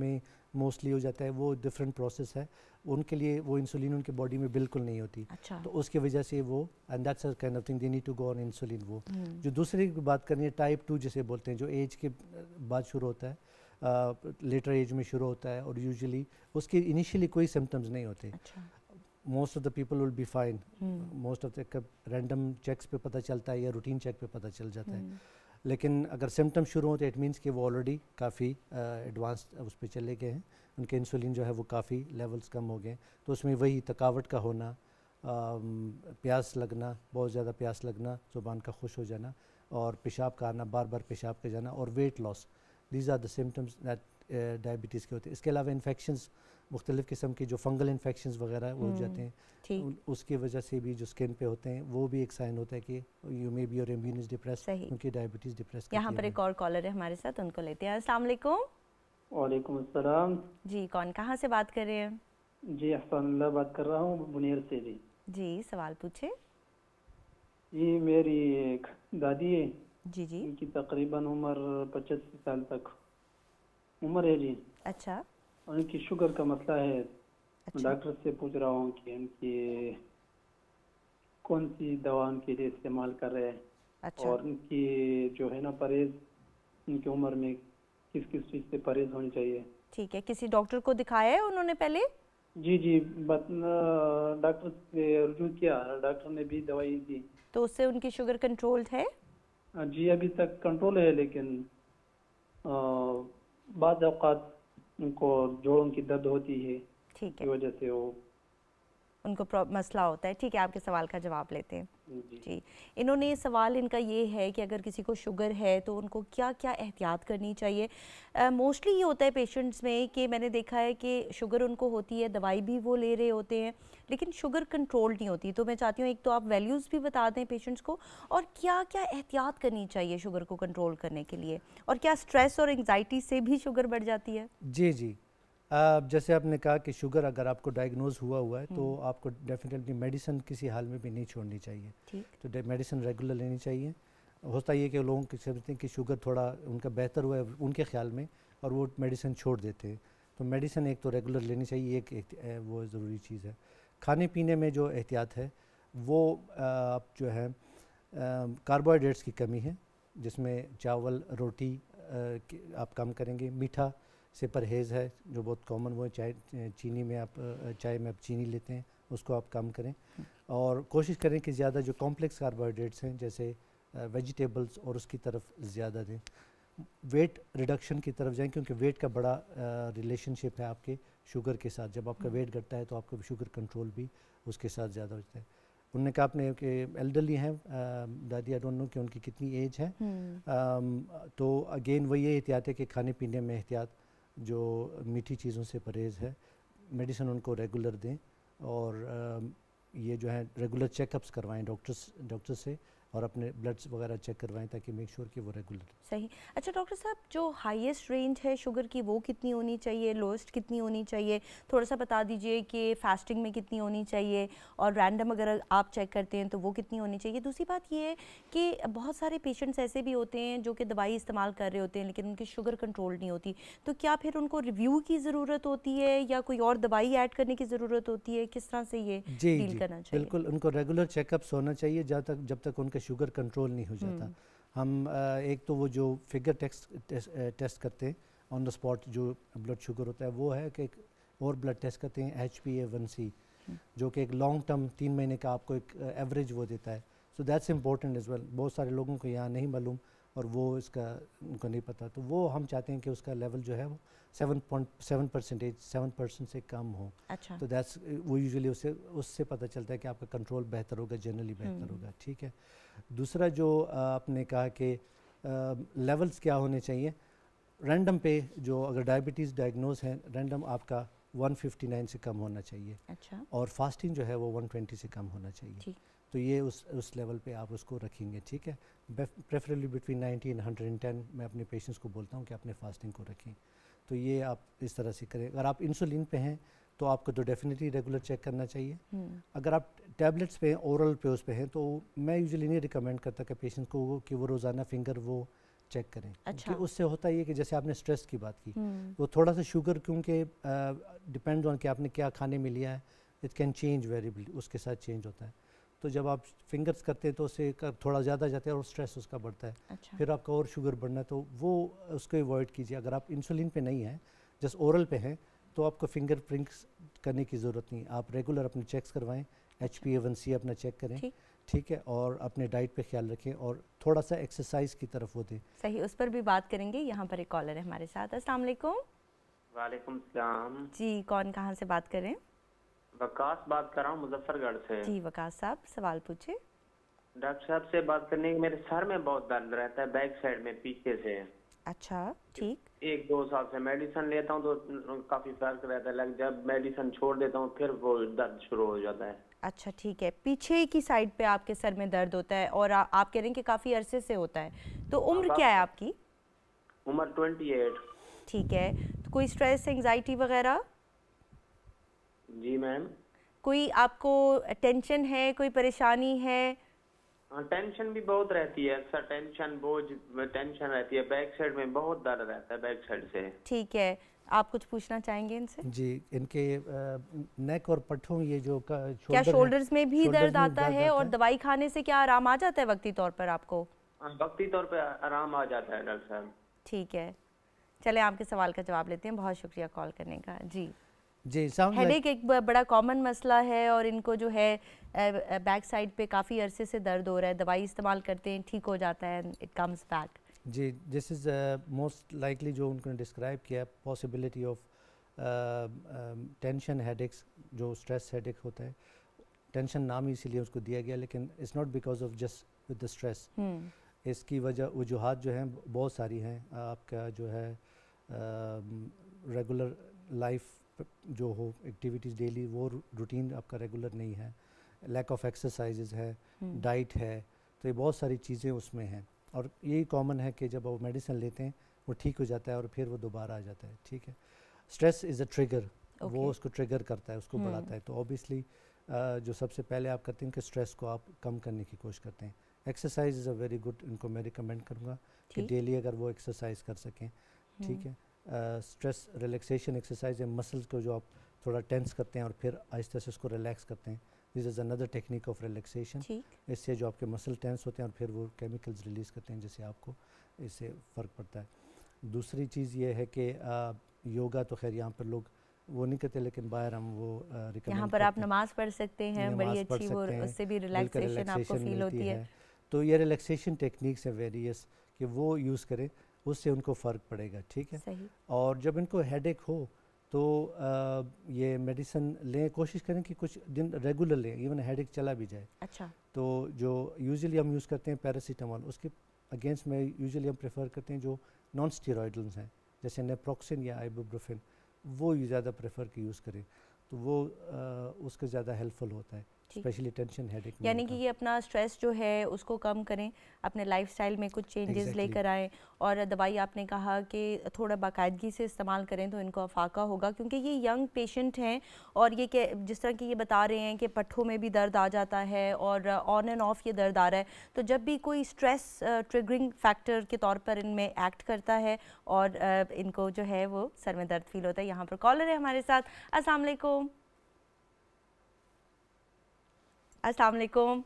موسٹلی ہو جاتا ہے, وہ ڈفرینٹ پروسیس ہے. ان کے لیے وہ انسولین ان کی باڈی میں بالکل نہیں ہوتی, تو اس کی وجہ سے وہ and that's a kind of thing they need to go on insulin. وہ جو دوسری کی بات کرنی ہے ٹائپ ٹو جسے بولتے ہیں, جو ایج کے بعد شروع ہوتا ہے, لیٹر ایج میں شروع ہوتا ہے, اور یوزلی اس کی انیشیلی کوئی سمٹمز نہیں ہوتے. Most of the people will be fine, most of the random checks پہ پتہ چلتا ہے یا روٹین چیک پہ پتہ چل جاتا ہے. لیکن اگر سمٹم شروع ہوتے ہیں اٹ مینس کہ وہ آلریڈی کافی ایڈوانس اس پہ چلے گئے ہیں, ان کے انسولین جو ہے وہ کافی لیولز کم ہو گئے ہیں. تو اس میں وہی تھکاوٹ کا ہونا, پیاس لگنا, بہت زیادہ پیاس لگنا, زبان کا خشک ہو جانا, اور پیشاب کا آنا, بار بار پیشاب کا جانا, اور weight loss, these are the symptoms that diabetes کے ہوتے ہیں. اس کے علاوہ انفیکشنز مختلف قسم کے جو فنگل انفیکشنز وغیرہ ہو جاتے ہیں, اس کی وجہ سے بھی جو اسکن پہ ہوتے ہیں وہ بھی ایک سائن ہوتا ہے کہ you may be your immune is depress, ان کی ڈائبٹیز ڈپریس. یہاں پر ایک اور کالر ہے ہمارے ساتھ, ان کو لیتے ہیں. السلام علیکم. وعلیکم السلام. جی کون کہاں سے بات کر رہے ہیں؟ جی احسان اللہ بات کر رہا ہوں بنیر سے. جی جی سوال پوچھیں. جی میری ایک دادی ہے, جی جی, ان کی تقریباً عمر پچاسی سال تک عمر ہے. جی اچھا, ان کی شوگر کا مسئلہ ہے. ڈاکٹر سے پوچھ رہا ہوں کہ ان کی کون سی دوا ان کے لیے استعمال کر رہے ہیں, اور ان کی جو ہے نا پرہیز, ان کی عمر میں کس کس چیز سے پرہیز ہونی چاہیے. ٹھیک ہے, کسی ڈاکٹر کو دکھایا ہے انہوں نے پہلے؟ جی جی ڈاکٹر سے رجوع کیا, ڈاکٹر نے بھی دوائی دی. تو اس سے ان کی شوگر کنٹرولڈ ہے؟ جی ابھی تک کنٹرول ہے, لیکن بعض اوقات ان کو جوڑوں کی درد ہوتی ہے, ٹھیک ہے, کی وجہ سے وہ ان کو مسئلہ ہوتا ہے. ٹھیک ہے, آپ کے سوال کا جواب لیتے ہیں. جی, انہوں نے سوال ان کا یہ ہے کہ اگر کسی کو شوگر ہے تو ان کو کیا کیا احتیاط کرنی چاہیے. موسٹلی یہ ہوتا ہے پیشنٹس میں کہ میں نے دیکھا ہے کہ شوگر ان کو ہوتی ہے, دوائی بھی وہ لے رہے ہوتے ہیں, لیکن شوگر کنٹرول نہیں ہوتی. تو میں چاہتی ہوں ایک تو آپ ویلیوز بھی بتا دیں پیشنٹس کو, اور کیا کیا احتیاط کرنی چاہیے شوگر کو کنٹرول کرنے کے لیے, اور کیا سٹریس اور انگزائٹی سے بھی شوگر بڑھ جاتی ہے؟ جی جی, جیسے آپ نے کہا کہ شوگر اگر آپ کو ڈائگنوز ہوا ہوا ہے تو آپ کو ڈیفینیٹلی میڈیسن کسی حال میں بھی نہیں چھوڑنی چاہیے. تو میڈیسن ریگولر لینی چاہیے. ہوتا یہ کہ لوگوں کی سمجھتے ہیں کہ شوگر تھوڑا ان کا بہتر ہوا ہے ان کے خیال میں, اور وہ میڈیسن چھوڑ دیتے ہیں. تو میڈیسن ایک تو ریگولر لینی چاہیے, ایک وہ ضروری چیز ہے. کھانے پینے میں جو احتیاط ہے وہ آپ جو ہے کاربوہائیڈریٹس کی کمی ہے, جس میں چاول, روٹی آپ کم کریں گے. میٹھا سے پرہیز ہے جو بہت کامن, وہ چائے چینی میں آپ چائے میں آپ چینی لیتے ہیں, اس کو آپ کم کریں. اور کوشش کریں کہ زیادہ جو کمپلیکس کاربوہائیڈریٹس ہیں جیسے ویجیٹیبلز, اور اس کی طرف زیادہ دیں. ویٹ ریڈکشن کی طرف جائیں, کیونکہ ویٹ کا بڑا ریلیشن شپ ہے آپ کے شوگر کے ساتھ. جب آپ کا ویٹ گھٹتا ہے تو آپ کا شوگر کنٹرول بھی اس کے ساتھ زیادہ ہوتا ہے. انہوں نے کہا آپ نے کہ ایلڈرلی ہیں دادی, آئی ڈونٹ نو کہ ان کی کتنی ایج ہے. تو اگین وہ یہ احتیاط ہے کہ کھانے پینے میں احتیاط, جو میٹھی چیزوں سے پرہیز ہے. میڈیسن ان کو ریگولر دیں, اور یہ جو ہے ریگولر چیک اپس کروائیں ڈاکٹرس ڈاکٹر سے, اور اپنے بلڈس وغیرہ چیک کروائیں تاکہ میک شور کہ وہ ریگولر. صحیح. اچھا ڈاکٹر صاحب, جو ہائیسٹ رینج ہے شوگر کی وہ کتنی ہونی چاہیے, لوسٹ کتنی ہونی چاہیے, تھوڑا سا بتا دیجئے کہ فاسٹنگ میں کتنی ہونی چاہیے, اور رینڈم اگر آپ چیک کرتے ہیں تو وہ کتنی ہونی چاہیے. دوسری بات یہ ہے کہ بہت سارے پیشنٹس ایسے بھی ہوتے ہیں جو کہ دوائی استعمال کر رہے ہوتے ہیں لیکن ان کی شوگر کنٹرول نہیں ہوتی, تو کیا پھر ان کو ریویو کی ضرورت ہوتی ہے یا کوئی اور دوائی ایڈ کرنے کی ضرورت ہوتی ہے, کس طرح سے یہ ڈیل کرنا چاہیے؟ بالکل, ان کو ریگولر چیک اپس ہونا چاہیے جب تک جب تک ان کا شوگر کنٹرول نہیں ہو جاتا. ہم ایک تو وہ جو فگر ٹیسٹ ٹیسٹ کرتے ہیں آن دا اسپاٹ, جو بلڈ شوگر ہوتا ہے, وہ ہے کہ ایک اور بلڈ ٹیسٹ کرتے ہیں ایچ پی اے ون سی, جو کہ ایک لانگ ٹرم تین مہینے کا آپ کو ایک ایوریج وہ دیتا ہے. So that's important as well. بہت سارے لوگوں کو یہاں نہیں معلوم اور وہ اس کا ان کو نہیں پتہ, تو وہ ہم چاہتے ہیں کہ اس کا لیول جو ہے وہ seven point seven percentage seven percent سے کم ہو. اچھا, تو دیٹس وہ یوزلی اس سے اس سے پتہ چلتا ہے کہ آپ کا کنٹرول بہتر ہوگا, جنرلی بہتر ہوگا. ٹھیک ہے. دوسرا جو آپ نے کہا کہ لیولز کیا ہونے چاہیے, رینڈم پہ جو اگر ڈائبٹیز ڈائگنوز ہیں, رینڈم آپ کا ون ففٹی نائن سے کم ہونا چاہیے. اچھا, اور فاسٹنگ جو ہے وہ ون ٹوینٹی سے کم ہونا چاہیے. تو یہ اس اس لیول پہ آپ اس کو رکھیں گے. ٹھیک ہے. Preferably between ninety and hundred and ten میں اپنے پیشنٹس کو بولتا ہوں کہ اپنے فاسٹنگ کو رکھیں. تو یہ آپ اس طرح سے کریں. اگر آپ انسولین پہ ہیں تو آپ کو تو ڈیفینیٹلی ریگولر چیک کرنا چاہیے. اگر آپ ٹیبلٹس پہ ہیں, اورل پہ اس پہ ہیں, تو میں یوزلی نہیں ریکمینڈ کرتا کہ پیشنٹ کو کہ وہ روزانہ فنگر وہ چیک کریں. اچھا. کہ اس سے ہوتا یہ کہ جیسے آپ نے اسٹریس کی بات کی, وہ تھوڑا سا شوگر کیونکہ ڈپینڈ آن کہ آپ نے کیا کھانے میں لیا ہے, اٹ کین چینج ویریبلی, اس کے ساتھ چینج ہوتا ہے. تو جب آپ فنگرز کرتے ہیں تو اسے تھوڑا زیادہ جاتا ہے اور اسٹریس اس کا بڑھتا ہے. اچھا. پھر آپ کا اور شوگر بڑھنا ہے تو وہ اس کو ایوائڈ کیجیے. اگر آپ انسولین پہ نہیں ہیں, جس اورل پہ ہیں, تو آپ کو فنگر پرنٹس کرنے کی ضرورت نہیں. آپ ریگولر اپنے چیکس کروائیں, ایچ پی اے ون سی اپنا چیک کریں, ٹھیک ہے, اور اپنے ڈائٹ پہ خیال رکھیں اور تھوڑا سا ایکسرسائز کی طرف وہ دیں. صحیح, اس پر بھی بات کریں گے. یہاں پر ایک کالر ہے ہمارے ساتھ. السلام علیکم. وعلیکم السلام. جی, کون کہاں سے بات کر رہے ہیں؟ وقاص بات کر رہا ہوں مظفر گڑھ سے. جی وقاص صاحب, سوال پوچھے. ڈاکٹر صاحب سے بات کرنے کے, میرے سر میں بہت درد رہتا ہے, بیک سائڈ میں پیچھے سے. اچھا, ٹھیک. ایک دو سال سے میڈیسن لیتا ہوں تو کافی فرق رہتا ہے, لیکن جب میڈیسن چھوڑ دیتا ہوں پھر وہ درد شروع ہو جاتا ہے. اچھا ٹھیک ہے, پیچھے کی سائڈ پہ آپ کے سر میں درد ہوتا ہے اور آپ کہہ رہے ہیں کہ کافی عرصے سے ہوتا ہے, تو عمر کیا ہے آپ کی؟ عمر ٹوینٹی ایٹ. ٹھیک ہے, تو کوئی اسٹریس, انگزائٹی وغیرہ؟ جی میم. کوئی آپ کو ٹینشن ہے, کوئی پریشانی ہے؟ ہاں ٹینشن بھی بہت رہتی ہے, اکثر ٹینشن بوجھ ٹینشن رہتی ہے, بیک سائڈ میں بہت درد رہتا ہے بیک سائڈ سے. ٹھیک ہے, آپ کچھ پوچھنا چاہیں گے ان سے؟ جی, ان کے نیک اور پٹھوں, یہ جو کیا شولڈرز میں بھی درد آتا ہے اور دوائی کھانے سے کیا آرام آ جاتا ہے وقتی طور پر آپ کو؟ وقتی طور پہ آرام آ جاتا ہے ڈاکٹر صاحب. ٹھیک ہے, چلیں آپ کے سوال کا جواب لیتے ہیں. بہت شکریہ کال کرنے کا. جی جی, ہیڈ ایک ایک بڑا کامن مسئلہ ہے اور ان کو جو ہے بیک سائڈ پہ کافی عرصے سے درد ہو رہا ہے, دوائی استعمال کرتے ہیں, ٹھیک ہو جاتا ہے, اٹ کمز بیک. جی, دس از موسٹ لائکلی جو ان کو ڈسکرائب کیا, possibility of tension headaches, جو اسٹریس ہیڈ ایک ہوتا ہے. ٹینشن نام ہی اسی لیے اس کو دیا گیا, لیکن it's not because of just with the stress. اس کی وجہ وجوہات جو ہیں بہت ساری ہیں. آپ کا جو ہے ریگولر لائف جو ہو, ایکٹیویٹیز ڈیلی, وہ روٹین آپ کا ریگولر نہیں ہے, لیک آف ایکسرسائزز ہے, ڈائٹ ہے, تو یہ بہت ساری چیزیں اس میں ہیں. اور یہی کامن ہے کہ جب وہ میڈیسن لیتے ہیں وہ ٹھیک ہو جاتا ہے اور پھر وہ دوبارہ آ جاتا ہے. ٹھیک ہے, اسٹریس از اے ٹریگر, وہ اس کو ٹریگر کرتا ہے, اس کو بڑھاتا ہے. تو اوبیسلی جو سب سے پہلے آپ کرتے ہیں کہ اسٹریس کو آپ کم کرنے کی کوشش کرتے ہیں. Exercise is a very good, ان کو میں ریکمینڈ کروں گا کہ ڈیلی اگر وہ ایکسرسائز کر سکیں. ٹھیک ہے, اسٹریس ریلیکسیشن ایکسرسائز ہے, مسلس کو جو آپ تھوڑا ٹینس کرتے ہیں اور پھر آہستہ سے اس کو ریلیکس کرتے ہیں. This is another technique of relaxation. اس سے جو آپ کے مسل ٹینس ہوتے ہیں اور پھر وہ کیمیکلز ریلیز کرتے ہیں, جس سے آپ کو اس سے فرق پڑتا ہے. دوسری چیز یہ ہے کہ یوگا تو خیر یہاں پر لوگ وہ نہیں کرتے, لیکن باہر ہم وہ یہاں پر آپ نماز پڑھ سکتے ہیں, بڑی اچھی, وہ اس سے بھی ریلیکسیشن آپ کو فیل ہوتی ہے. تو یہ ریلیکسیشن ٹیکنیکس ہیں ویریس, کہ وہ یوز کریں, اس سے ان کو فرق پڑے گا. ٹھیک ہے, اور جب ان کو ہیڈ ایک ہو تو یہ میڈیسن لیں, کوشش کریں کہ کچھ دن ریگولر لیں, ایون ہیڈ ایک چلا بھی جائے. اچھا, تو جو یوزلی ہم یوز کرتے ہیں پیراسیٹامول, اس کے اگینسٹ میں یوزلی ہم پریفر کرتے ہیں جو نان اسٹیرائڈلز ہیں, جیسے نیپروکسن یا آئبوپروفین, وہ زیادہ پریفر کہ یوز کریں, تو وہ اس کا زیادہ ہیلپفل ہوتا ہے, اسپیشلی ٹینشن ہیڈ ایک. یعنی کہ یہ اپنا اسٹریس جو ہے اس کو کم کریں, اپنے لائف سٹائل میں کچھ چینجز لے کر آئیں, اور دوائی آپ نے کہا کہ تھوڑا باقاعدگی سے استعمال کریں تو ان کو افاقہ ہوگا, کیونکہ یہ ینگ پیشنٹ ہیں اور یہ کہ جس طرح کہ یہ بتا رہے ہیں کہ پٹھوں میں بھی درد آ جاتا ہے اور آن اینڈ آف یہ درد آ رہا ہے, تو جب بھی کوئی اسٹریس ٹریگرنگ فیکٹر کے طور پر ان میں ایکٹ کرتا ہے اور ان کو جو ہے وہ سر میں درد فیل ہوتا ہے. یہاں پر کالر ہے ہمارے ساتھ. السلام علیکم. السلام علیکم.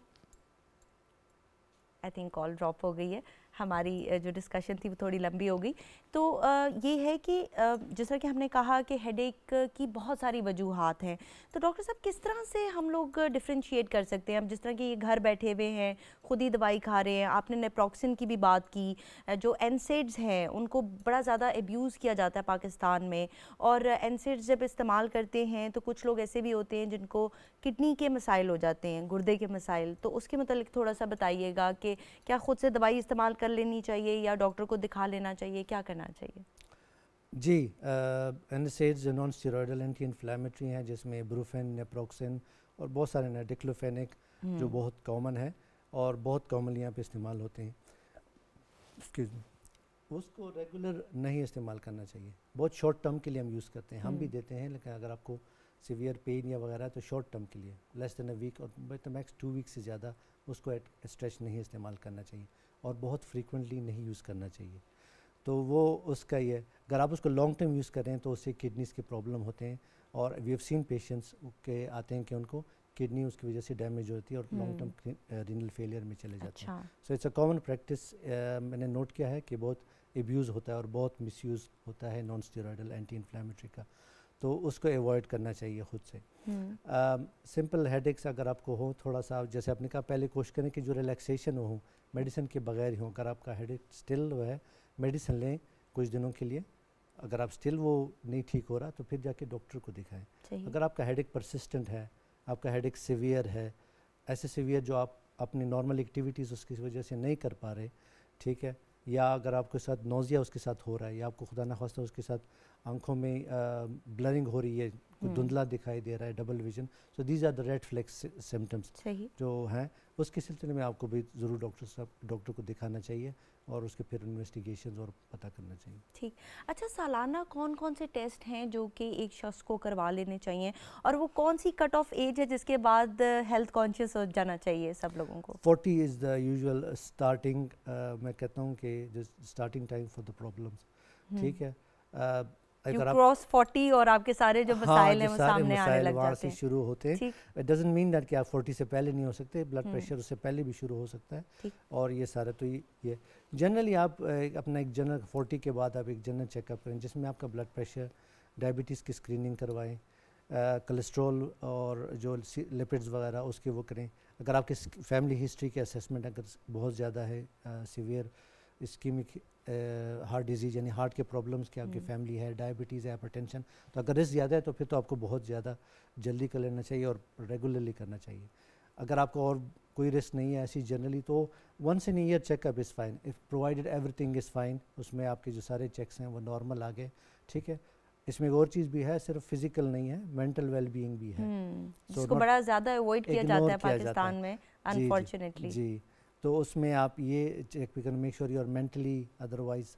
آئی تھنک کال ڈراپ ہو گئی ہے. ہماری جو ڈسکشن تھی وہ تھوڑی لمبی ہو گئی. تو یہ ہے کہ جس طرح کہ ہم نے کہا کہ ہیڈ ایک کی بہت ساری وجوہات ہیں, تو ڈاکٹر صاحب کس طرح سے ہم لوگ ڈفرینشیٹ کر سکتے ہیں؟ اب جس طرح کہ یہ گھر بیٹھے ہوئے ہیں, خود ہی دوائی کھا رہے ہیں, آپ نے نیپروکسن کی بھی بات کی, جو اینسیڈز ہیں ان کو بڑا زیادہ ایبیوز کیا جاتا ہے پاکستان میں, اور اینسیڈز جب استعمال کرتے ہیں تو کچھ لوگ ایسے بھی ہوتے ہیں جن کو کڈنی کے مسائل ہو جاتے ہیں, گردے کے مسائل, تو اس کے متعلق تھوڑا سا بتائیے گا کہ کیا خود سے دوائی استعمال کر لینی چاہیے یا ڈاکٹر کو دکھا لینا چاہیے, کیا کرنا چاہیے؟ جی, NSAIDs non steroidal anti inflammatory ہیں, جس میں بروفین, نیپروکسن اور بہت سارے ہیں, ڈکلوفینک جو بہت کامن ہے اور بہت کامنلی یہاں پہ استعمال ہوتے ہیں. اس کو ریگولر نہیں استعمال کرنا چاہیے, بہت شارٹ ٹرم کے لیے ہم یوز کرتے ہیں, ہم بھی دیتے ہیں, لیکن اگر آپ کو سیویئر پین یا وغیرہ تو شارٹ ٹرم کے لیے لیس دین اے ویک اور میکس ٹو ویک سے زیادہ اس کو اسٹریچ نہیں استعمال کرنا چاہیے اور بہت فریکوینٹلی نہیں یوز کرنا چاہیے. تو وہ اس کا یہ اگر آپ اس کو لانگ ٹرم یوز کریں تو اس سے کڈنیز کے پرابلم ہوتے ہیں اور وی ہیو سین پیشنٹس کے آتے ہیں کہ ان کو کڈنی اس کی وجہ سے ڈیمیج ہوتی ہے اور لانگ ٹرم رینل فیلئر میں چلے جاتے ہیں. So it's a common practice. میں نے نوٹ کیا ہے کہ بہت ایبیوز ہوتا ہے اور بہت مس یوز ہوتا ہے نان اسٹیرائڈل اینٹی انفلیمیٹری کا, تو اس کو ایوائڈ کرنا چاہیے خود سے. سمپل ہیڈ ایکس اگر آپ کو ہو تھوڑا سا, جیسے آپ نے کہا پہلے کوشش کریں کہ جو ریلیکسیشن ہو میڈیسن کے بغیر ہی ہوں. اگر آپ کا ہیڈ ایک اسٹل وہ ہے میڈیسن لیں کچھ دنوں کے لیے, اگر آپ اسٹل وہ نہیں ٹھیک ہو رہا تو پھر جا کے ڈاکٹر کو دکھائیں. اگر آپ کا ہیڈ ایک پرسسٹنٹ ہے, آپ کا ہیڈ ایک سیویئر ہے, ایسے سیویئر جو آپ اپنی نارمل ایکٹیویٹیز اس کی وجہ سے نہیں کر پا رہے, ٹھیک ہے, یا اگر آپ کے ساتھ نوزیا اس کے ساتھ ہو رہا ہے یا آپ کو خدا نخواستہ اس کے ساتھ آنکھوں میں بلرنگ ہو رہی ہے, دھندلا دکھائی دے رہا ہے, double vision, so these are the red flags symptoms جو ہیں, اس کے سلسلے میں آپ کو بھی ضرور ڈاکٹر صاحب ڈاکٹر کو دکھانا چاہیے اور اس کے پھر انویسٹیگیشنز اور پتہ کرنا چاہیے. ٹھیک. اچھا, سالانہ کون کون سے ٹیسٹ ہیں جو کہ ایک شخص کو کروا لینے چاہیے, اور وہ کون سی کٹ آف ایج ہے جس کے بعد ہیلتھ کانشیس ہو جانا چاہیے سب لوگوں کو؟ Forty is the usual starting, میں کہتا ہوں کہ starting time for the problems, ٹھیک ہے. اگر آپ کراس فورٹی اور آپ کے سارے جو مسائل ہیں وہ سامنے آنے لگ جاتے ہیں, شروع ہوتے ہیں. اٹ ڈزنٹ مین دیٹ کہ آپ فورٹی سے پہلے نہیں ہو سکتے, بلڈ پریشر اس سے پہلے بھی شروع ہو سکتا ہے, اور یہ سارا تو یہ جنرلی آپ اپنا ایک جنرل فورٹی کے بعد آپ ایک جنرل چیک اپ کریں جس میں آپ کا بلڈ پریشر, ڈائبٹیز کی اسکریننگ کروائیں, کولیسٹرول اور جو لپڈز وغیرہ اس کے وہ کریں. اگر آپ کی فیملی ہسٹری کے اسیسمنٹ اگر بہت زیادہ ہے, سیویئر اسکیمک ہارٹ ڈیزیز یعنی ہارٹ کے پرابلمس کی آپ کی فیملی ہے, ڈائبٹیز ہے, ہائپر ٹینشن, تو اگر رسک زیادہ ہے تو پھر تو آپ کو بہت زیادہ جلدی کر لینا چاہیے اور ریگولرلی کرنا چاہیے. اگر آپ کو اور کوئی رسک نہیں ہے ایسی جنرلی تو once in year check up is fine, if provided everything is fine, اس میں آپ کے جو سارے چیکس ہیں وہ نارمل آ گئے, ٹھیک ہے. اس میں ایک اور چیز بھی ہے, صرف فزیکل نہیں ہے, مینٹل ویل بینگ بھی ہے, جس کو بڑا زیادہ ایوائڈ کیا جاتا ہے پاکستان میں انفارچونیٹلی. جی, تو اس میں آپ یہ چیک بھی کریں, make sure you are mentally otherwise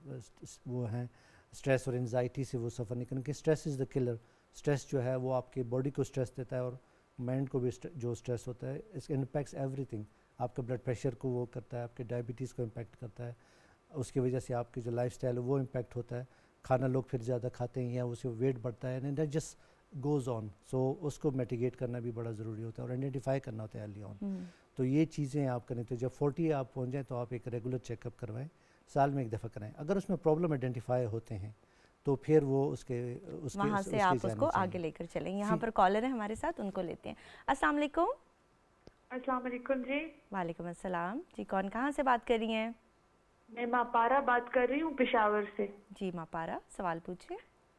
وہ ہیں اسٹریس اور انزائٹی سے وہ سفر نہیں کریں, کہ stress is the killer. Stress جو ہے وہ آپ کے باڈی کو اسٹریس دیتا ہے اور مائنڈ کو بھی جو اسٹریس ہوتا ہے اس امپیکٹس ایوری تھنگ. آپ کے بلڈ پریشر کو وہ کرتا ہے, آپ کے ڈائبٹیز کو امپیکٹ کرتا ہے, اس کی وجہ سے آپ کی جو لائف اسٹائل ہے وہ امپیکٹ ہوتا ہے. کھانا لوگ پھر زیادہ کھاتے ہیں یا اس سے ویٹ بڑھتا ہے, and that just goes on. So اس کو میٹیگیٹ کرنا بھی بڑا ضروری ہوتا ہے اور آئیڈینٹیفائی کرنا ہوتا ہے ارلی آن. تو یہ چیزیں آپ کریں, تو جب فورٹی آپ پہنچ جائیں تو آپ ایک ریگولر چیک اپ کروائیں, سال میں ایک دفعہ کرائیں. اگر اس میں پرابلم آئیڈینٹیفائی ہوتے ہیں تو پھر وہ اس کے اس کے وہاں سے آپ اس کو آگے لے کر چلیں. یہاں پر کالر ہیں ہمارے ساتھ, ان کو لیتے ہیں. السلام علیکم. السلام علیکم. جی وعلیکم السلام. جی کون کہاں سے بات کر رہی ہیں؟ میں ماپارا بات کر رہی ہوں پشاور سے. جی ماپارا, سوال پوچھیں.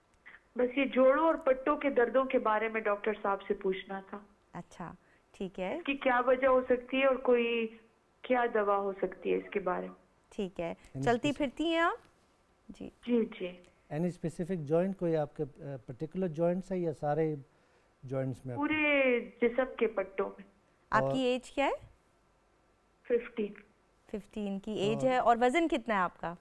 بس یہ جوڑوں اور پٹوں کے دردوں کے بارے میں ڈاکٹر صاحب سے پوچھنا تھا. اچھا ٹھیک ہے. اس کی کیا وجہ ہو سکتی ہے اور کوئی کیا دوا ہو سکتی ہے اس کے بارے میں؟ ٹھیک ہے. چلتی پھرتی ہیں آپ؟ جی جی جی. اینی اسپیسیفک جوائنٹ کوئی آپ کے پرٹیکولر جوائنٹس ہے یا سارے جوائنٹس میں؟ پورے جسم کے پٹوں میں. آپ کی ایج کیا ہے؟ ففٹین. ففٹین کی ایج ہے. اور وزن کتنا ہے آپ کا؟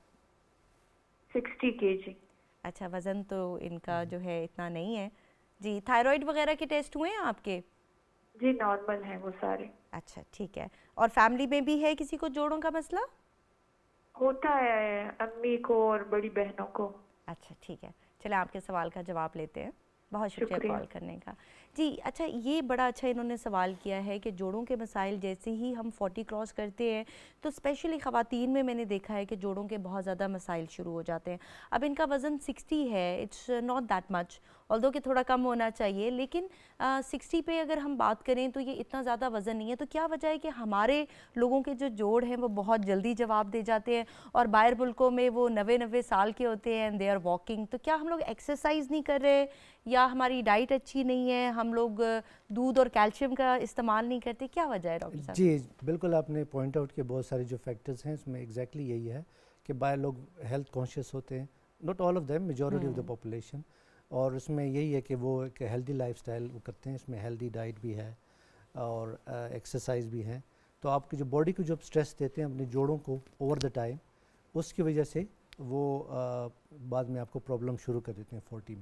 سکسٹی کے جی. اچھا, وزن تو ان کا جو ہے اتنا نہیں ہے. جی تھائرائیڈ وغیرہ کے ٹیسٹ ہوئے ہیں آپ کے؟ جی نارمل ہیں وہ سارے. اچھا ٹھیک ہے. اور فیملی میں بھی ہے کسی کو جوڑوں کا مسئلہ؟ ہوتا ہے امی کو اور بڑی بہنوں کو. اچھا ٹھیک ہے, چلیں آپ کے سوال کا جواب لیتے ہیں. بہت شکریہ کال کرنے کا. جی اچھا, یہ بڑا اچھا انہوں نے سوال کیا ہے کہ جوڑوں کے مسائل جیسے ہی ہم فورٹی کراس کرتے ہیں تو اسپیشلی خواتین میں میں نے دیکھا ہے کہ جوڑوں کے بہت زیادہ مسائل شروع ہو جاتے ہیں. اب ان کا وزن سکسٹی ہے, it's not that much, although کہ تھوڑا کم ہونا چاہیے, لیکن سکسٹی پہ اگر ہم بات کریں تو یہ اتنا زیادہ وزن نہیں ہے. تو کیا وجہ ہے کہ ہمارے لوگوں کے جو جوڑ ہیں وہ بہت جلدی جواب دے جاتے ہیں اور باہر ملکوں میں وہ نوے نوے سال کے ہوتے ہیں اینڈ دے آر واکنگ. تو کیا ہم لوگ ایکسرسائز نہیں کر رہے یا ہماری ڈائٹ اچھی نہیں ہے, ہم لوگ دودھ اور کیلشیم کا استعمال نہیں کرتے, کیا وجہ ہے ڈاکٹر صاحب؟ جی بالکل, آپ نے پوائنٹ آؤٹ کہ بہت سارے جو فیکٹرز ہیں اس میں ایگزیکٹلی یہی ہے کہ باہر لوگ ہیلتھ کانشیس ہوتے ہیں, not all of them, majority of the population, اور اس میں یہی ہے کہ وہ ایک ہیلدی لائف سٹائل وہ کرتے ہیں, اس میں ہیلدی ڈائٹ بھی ہے اور ایکسرسائز بھی ہے. تو آپ کی جو باڈی کو جو اسٹریس دیتے ہیں اپنے جوڑوں کو اوور دا ٹائم, اس کی وجہ سے وہ بعد میں آپ کو پرابلم شروع کر دیتے ہیں فورٹی میں.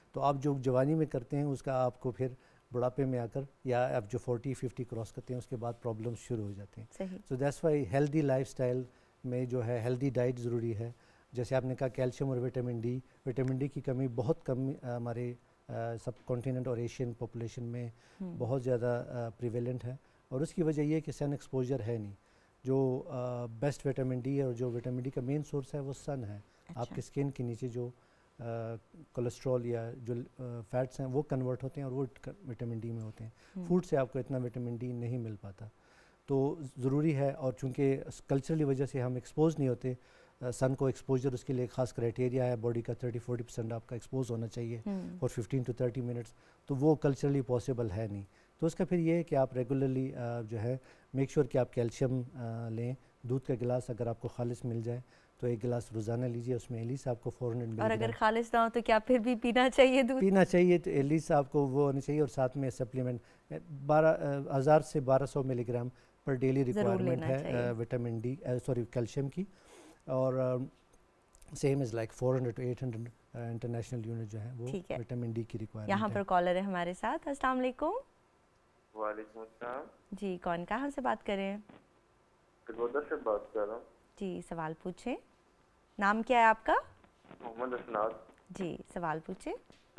تو آپ جو جوانی میں کرتے ہیں اس کا آپ کو پھر بڑھاپے میں آ کر یا آپ جو فورٹی ففٹی کراس کرتے ہیں اس کے بعد پرابلم شروع ہو جاتے ہیں. So that's why healthy lifestyle میں جو ہے ہیلدی ڈائٹ ضروری ہے. جیسے آپ نے کہا کیلشیم اور وٹامن ڈی, وٹامن ڈی کی کمی بہت کم ہمارے سب کانٹیننٹ اور ایشین پاپولیشن میں بہت زیادہ پریویلنٹ ہے, اور اس کی وجہ یہ ہے کہ سن ایکسپوجر ہے نہیں. جو بیسٹ وٹامن ڈی ہے اور جو وٹامن ڈی کا مین سورس ہے وہ سن ہے. آپ کے اسکن کے نیچے جو کولیسٹرول یا جو فیٹس ہیں وہ کنورٹ ہوتے ہیں اور وہ وٹامن ڈی میں ہوتے ہیں. فوڈ سے آپ کو اتنا وٹامن ڈی نہیں مل پاتا, تو ضروری ہے. اور چونکہ کلچرلی وجہ سے ہم ایکسپوز نہیں ہوتے سن کو, ایکسپوجر اس کے لیے خاص کرائٹیریا ہے, باڈی کا تھرٹی فورٹی پرسینٹ آپ کا ایکسپوز ہونا چاہیے اور ففٹین ٹو تھرٹی منٹس, تو وہ کلچرلی پاسبل ہے نہیں. تو اس کا پھر یہ ہے کہ آپ ریگولرلی جو ہے میک شیور کہ آپ کیلشیم لیں. دودھ کا گلاس اگر آپ کو خالص مل جائے تو ایک گلاس روزانہ لیجیے, اس میں ایلیس آپ کو فور ہنڈریڈ مل. اور اگر خالص نہ ہو تو کیا پھر بھی پینا چاہیے دودھ؟ پینا چاہیے, تو ایلیس آپ کو وہ ہونی چاہیے, اور ساتھ میں سپلیمنٹ بارہ ہزار سے بارہ سو ملی گرام پر ڈیلی ریکوائرمنٹ ہے وٹامن ڈی سوری کیلشیم کی. اور same is like four hundred to eight hundred international unit جو ہے وہ وٹامن ڈی کی ریکوائرمنٹ ہے. یہاں پر کالر ہے ہمارے ساتھ. السلام علیکم. وعلیکم السلام. جی کون کہاں سے بات کر رہے ہیں؟ کلودر سے بات کر رہا ہوں. جی سوال پوچھیں. نام کیا ہے آپ کا؟ محمد اسناد. جی سوال پوچھیں.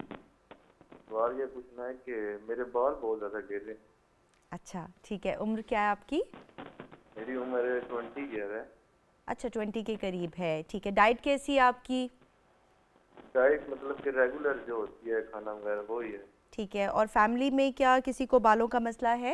سوال یہ پوچھنا ہے کہ میرے بال بہت زیادہ گر رہے ہیں. اچھا ٹھیک ہے. عمر کیا ہے آپ کی؟ میری عمر ٹوینٹی ایئر ہے. اچھا ٹوینٹی کے قریب ہے. ٹھیک ہے. ڈائٹ کیسی ہے آپ کی؟ ڈائٹ مطلب کہ ریگولر جو ہوتی ہے کھانا وغیرہ وہی ہے. ٹھیک ہے. اور فیملی میں کیا کسی کو بالوں کا مسئلہ ہے؟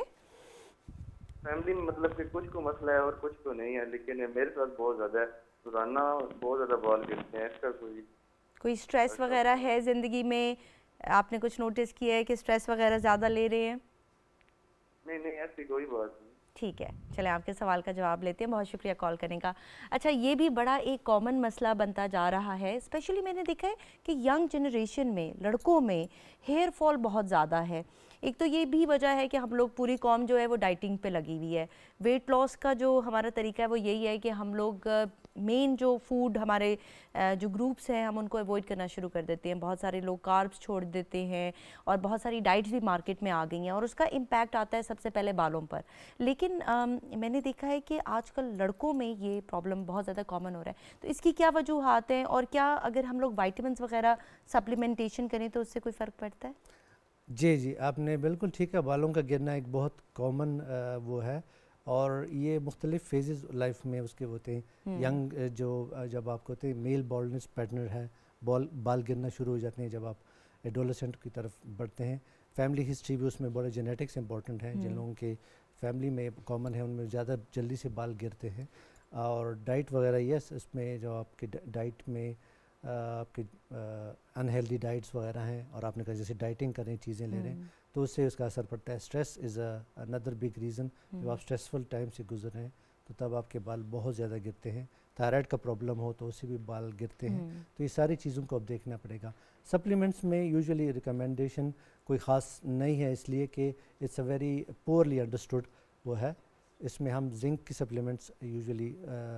فیملی میں مطلب کہ کچھ کو مسئلہ ہے اور کچھ کو نہیں ہے, لیکن میرے ساتھ بہت زیادہ ہے. روزانہ بہت زیادہ بال گرتے ہیں. اس کا کوئی کوئی اسٹریس وغیرہ ہے زندگی میں؟ آپ نے کچھ نوٹس کیا ہے کہ اسٹریس وغیرہ زیادہ لے رہے ہیں؟ نہیں نہیں ایسی کوئی بات نہیں. ٹھیک ہے. چلیں آپ کے سوال کا جواب لیتے ہیں. بہت شکریہ کال کرنے کا. اچھا یہ بھی بڑا ایک کامن مسئلہ بنتا جا رہا ہے, اسپیشلی میں نے دیکھا ہے کہ ینگ جنریشن میں لڑکوں میں ہیئر فال بہت زیادہ ہے. ایک تو یہ بھی وجہ ہے کہ ہم لوگ پوری قوم جو ہے وہ ڈائٹنگ پہ لگی ہوئی ہے. ویٹ لاس کا جو ہمارا طریقہ ہے وہ یہی ہے کہ ہم لوگ مین جو فوڈ ہمارے جو گروپس ہیں ہم ان کو ایوائڈ کرنا شروع کر دیتے ہیں. بہت سارے لوگ کاربس چھوڑ دیتے ہیں اور بہت ساری ڈائٹس بھی مارکیٹ میں آ گئی ہیں, اور اس کا امپیکٹ آتا ہے سب سے پہلے بالوں پر. لیکن میں نے دیکھا ہے کہ آج کل لڑکوں میں یہ پرابلم بہت زیادہ کامن ہو رہا ہے. تو اس کی کیا وجوہات ہیں, اور کیا اگر ہم لوگ وائٹامنس وغیرہ سپلیمنٹیشن کریں تو اس سے کوئی فرق پڑتا ہے؟ جی جی آپ نے بالکل ٹھیک ہے. بالوں کا گرنا ایک بہت کامن وہ ہے, اور یہ مختلف فیزز لائف میں اس کے ہوتے ہیں. ینگ جو جب آپ کو ہوتے ہیں میل بالڈنس پیٹرن ہے, بال بال گرنا شروع ہو جاتے ہیں جب آپ ایڈولسنٹ کی طرف بڑھتے ہیں. فیملی ہسٹری بھی اس میں بڑے جینیٹکس امپورٹنٹ ہیں. جن لوگوں کے فیملی میں کامن ہے ان میں زیادہ جلدی سے بال گرتے ہیں. اور ڈائٹ وغیرہ یس اس میں جو آپ کے ڈائٹ میں آپ کے انہیلدی ڈائٹس وغیرہ ہیں, اور آپ نے کہا جیسے ڈائٹنگ کر رہے ہیں چیزیں لے رہے ہیں تو اس سے اس کا اثر پڑتا ہے. Stress is another big reason. جب آپ اسٹریسفل ٹائم سے گزر رہے ہیں تو تب آپ کے بال بہت زیادہ گرتے ہیں. تھائرائڈ کا پرابلم ہو تو اس سے بھی بال گرتے ہیں. تو یہ ساری چیزوں کو اب دیکھنا پڑے گا. سپلیمنٹس میں یوزلی ریکمنڈیشن کوئی خاص نہیں ہے, اس لیے کہ it's a very poorly understood وہ ہے. اس میں ہم زنک کی سپلیمنٹس یوزلی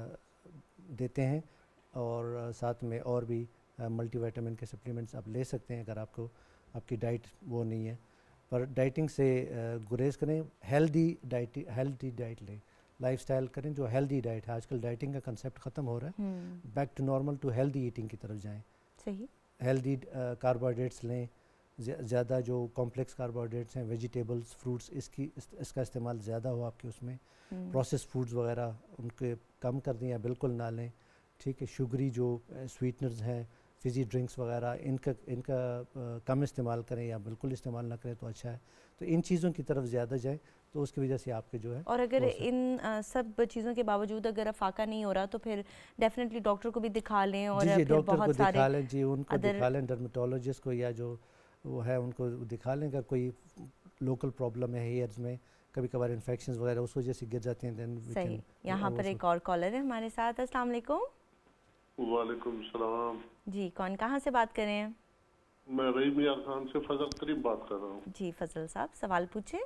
دیتے ہیں, اور ساتھ میں اور بھی ملٹی وائٹامن کے سپلیمنٹس آپ لے سکتے ہیں اگر آپ کو آپ کی ڈائٹ وہ نہیں ہے. پر ڈائٹنگ سے گریز کریں, ہیلدی ڈائٹ ہیلدی ڈائٹ لیں, لائف سٹائل کریں جو ہیلدی ڈائٹ ہے. آج کل ڈائٹنگ کا کنسیپٹ ختم ہو رہا ہے, back to normal to healthy eating کی طرف جائیں. صحیح. ہیلدی کاربوہائیڈریٹس لیں, زیادہ جو کمپلیکس کاربوہائیڈریٹس ہیں ویجیٹیبلس فروٹس اس کی اس کا استعمال زیادہ ہو آپ کے اس میں. پروسیس فوڈز وغیرہ ان کے کم کر دیں یا بالکل نہ لیں. ٹھیک ہے. شوگری جو سویٹنرز ہیں, فزی ڈرنکس وغیرہ ان کا ان کا کم استعمال کریں یا بالکل استعمال نہ کریں تو اچھا ہے. تو ان چیزوں کی طرف زیادہ جائیں تو اس کی وجہ سے آپ کے جو ہے. اور اگر ان سب چیزوں کے باوجود اگر افاقہ نہیں ہو رہا تو پھر ڈیفینیٹلی ڈاکٹر کو بھی دکھا لیں. اور جی جی ڈاکٹر کو دکھا لیں. جی ان کو دکھا لیں, ڈرمیٹولوجسٹ کو یا جو وہ ہے ان کو دکھا لیں. اگر کوئی لوکل پرابلم ہے ہیئرز میں, کبھی کبھار انفیکشنز وغیرہ اس وجہ سے گر جاتے ہیں. دین صحیح. یہاں پر ایک اور کالر ہے ہمارے ساتھ. السلام علیکم. وعلیکم السلام. جی کون کہاں سے بات کر رہے ہیں؟ میں رحیم یار خان سے فضل قریب بات کر رہا ہوں. جی فضل صاحب سوال پوچھیں.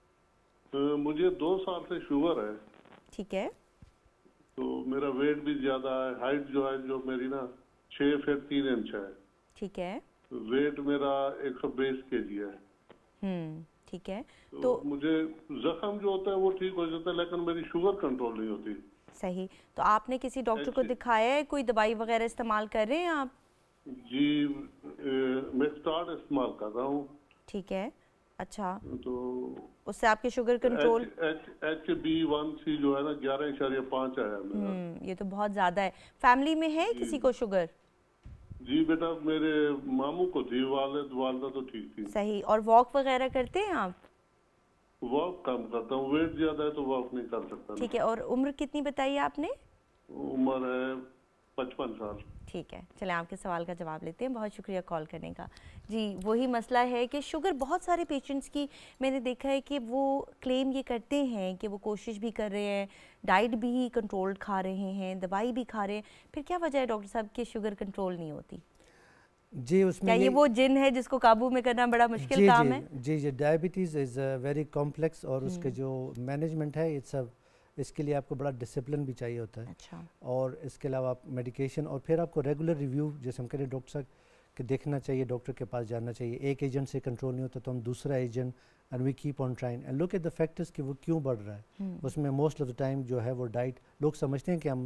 مجھے دو سال سے شوگر ہے. ٹھیک ہے. تو میرا ویٹ بھی زیادہ ہے. ہائٹ جو ہے جو میری نا چھ فٹ تین انچ ہے. ٹھیک ہے. ویٹ میرا ایک سو بیس کے جی ہے. ہوں ٹھیک ہے. تو مجھے زخم جو ہوتا ہے وہ ٹھیک ہو جاتا ہے لیکن میری شوگر کنٹرول نہیں ہوتی. صحیح. تو آپ نے کسی ڈاکٹر کو دکھایا ہے؟ کوئی دوائی وغیرہ استعمال کر رہے ہیں آپ؟ جی میں اسٹارٹ استعمال کر رہا ہوں. ٹھیک ہے. اچھا. تو اس سے آپ کی sugar control H B one C جو ہے نا گیارہ اشاریہ پانچ آیا میرا. یہ تو بہت زیادہ ہے. فیملی میں ہے کسی کو شوگر؟ جی بیٹا میرے ماموں کو تھی, والد والدہ تو ٹھیک تھی. صحیح. اور واک وغیرہ کرتے ہیں آپ؟ واک کم کرتا ہوں, ویٹ زیادہ ہے تو واک نہیں کر سکتا. ٹھیک ہے. اور عمر کتنی بتائی آپ نے؟ عمر ہے پچپن سال. ٹھیک ہے. چلیں آپ کے سوال کا جواب لیتے ہیں. بہت شکریہ کال کرنے کا. جی وہی مسئلہ ہے کہ شوگر بہت سارے پیشنٹس کی میں نے دیکھا ہے کہ وہ کلیم یہ کرتے ہیں کہ وہ کوشش بھی کر رہے ہیں, ڈائٹ بھی کنٹرول کھا رہے ہیں, دوائی بھی کھا رہے ہیں, پھر کیا وجہ ہے ڈاکٹر صاحب کہ شوگر کنٹرول نہیں ہوتی؟ جی اس میں کیا یہ وہ جن ہے جس کو قابو میں کرنا بڑا مشکل کام ہے؟ جی جی ڈائبٹیز از ویری کمپلیکس اور اس کے جو مینجمنٹ ہے اٹس اس کے لیے آپ کو بڑا ڈسپلن بھی چاہیے ہوتا ہے. اچھا. اور اس کے علاوہ آپ میڈیکیشن اور پھر آپ کو ریگولر ریویو جیسے ہم کہہ رہے ہیں ڈاکٹر صاحب کہ دیکھنا چاہیے, ڈاکٹر کے پاس جانا چاہیے. ایک ایجنٹ سے کنٹرول نہیں ہوتا تو ہم دوسرا agent and we keep on trying and look at the factors کہ وہ کیوں بڑھ رہا ہے. اس میں موسٹ آف دا ٹائم جو ہے وہ ڈائٹ, لوگ سمجھتے ہیں کہ ہم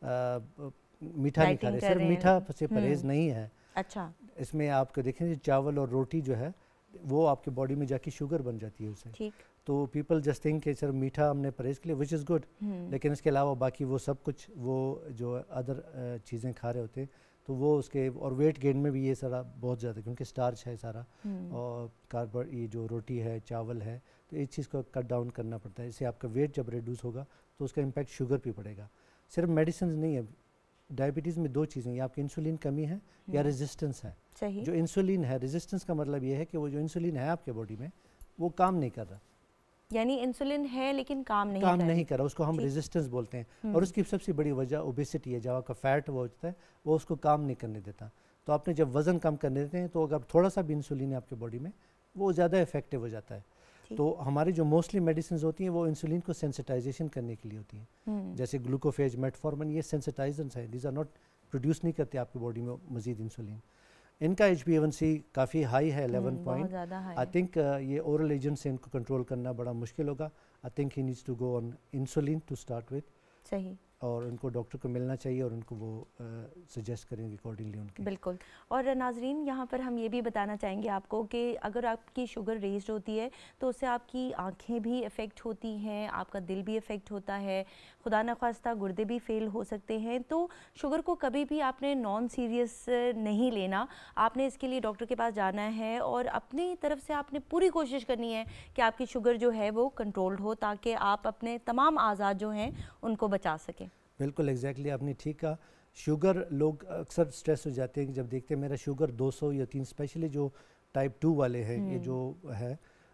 میٹھا نہیں کھا رہے, صرف میٹھا سے پرہیز نہیں ہے. اچھا. اس میں آپ کو دیکھیں چاول اور روٹی جو ہے وہ آپ کے باڈی میں جا کے شوگر بن جاتی ہے اسے. ٹھیک. تو پیپل جسٹ تھنک کہ صرف میٹھا ہم نے پرہیز کے لیے وچ از گڈ, لیکن اس کے علاوہ باقی وہ سب کچھ وہ جو ادر چیزیں کھا رہے ہوتے ہیں تو وہ اس کے, اور ویٹ گین میں بھی یہ سارا بہت زیادہ کیونکہ سٹارچ ہے سارا اور کاربو یہ جو روٹی ہے چاول ہے تو اس چیز کو کٹ ڈاؤن کرنا پڑتا ہے. اس سے آپ کا ویٹ جب ریڈیوس ہوگا تو اس کا امپیکٹ شوگر پہ پڑے گا. صرف میڈیسنز نہیں ہے, ڈائبٹیز میں دو چیزیں, یا آپ کی انسولین کمی ہے یا ریزسٹنس ہے. صحیح. جو انسولین ہے, ریزسٹنس کا مطلب یہ ہے کہ وہ جو انسولین ہے آپ کے باڈی میں وہ کام نہیں کر رہا, یعنی انسولین ہے لیکن کام نہیں کام نہیں کر رہا, اس کو ہم ریزسٹنس بولتے ہیں. اور اس کی سب سے بڑی وجہ اوبیسٹی ہے, جب آپ کا فیٹ وہ ہوتا ہے وہ اس کو کام نہیں کرنے دیتا. تو آپ نے جب وزن کم کرنے دیتے ہیں تو اگر تھوڑا سا بھی انسولین ہے آپ کے باڈی میں وہ زیادہ افیکٹو ہو جاتا ہے. تو ہماری جو موسٹلی میڈیسنز ہوتی ہیں وہ انسولین کو سینسٹائزیشن کرنے کے لیے ہوتی ہیں, جیسے گلوکوفیج, میٹفارمن, یہ سینسٹائزنس ہیں, دیز آر ناٹ پروڈیوس نہیں کرتے آپ کی باڈی میں مزید انسولین. ان کا H B A one C کافی ہائی ہے الیون پوائنٹ. آئی تھنک یہ اورل ایجنٹ سے ان کو کنٹرول کرنا بڑا مشکل ہوگا. I think he needs to go on insulin to start with. صحیح. اور ان کو ڈاکٹر کو ملنا چاہیے اور ان کو وہ سجیسٹ کریں گے اکارڈنگلی ان کے. بالکل. اور ناظرین یہاں پر ہم یہ بھی بتانا چاہیں گے آپ کو کہ اگر آپ کی شوگر ریزڈ ہوتی ہے تو اس سے آپ کی آنکھیں بھی افیکٹ ہوتی ہیں, آپ کا دل بھی افیکٹ ہوتا ہے, خدا نخواستہ گردے بھی فیل ہو سکتے ہیں. تو شوگر کو کبھی بھی آپ نے نان سیریس نہیں لینا, آپ نے اس کے لیے ڈاکٹر کے پاس جانا ہے اور اپنی طرف سے آپ نے پوری کوشش کرنی ہے کہ آپ کی شوگر جو ہے وہ کنٹرولڈ ہو تاکہ آپ اپنے تمام اعضاء جو ہیں ان کو بچا سکیں. بالکل ایگزیکٹلی آپ نے ٹھیک کہا. شوگر لوگ اکثر سٹریس ہو جاتے ہیں کہ جب دیکھتے ہیں میرا شوگر دو سو یا تین, اسپیشلی جو ٹائپ ٹو والے ہیں یہ جو ہے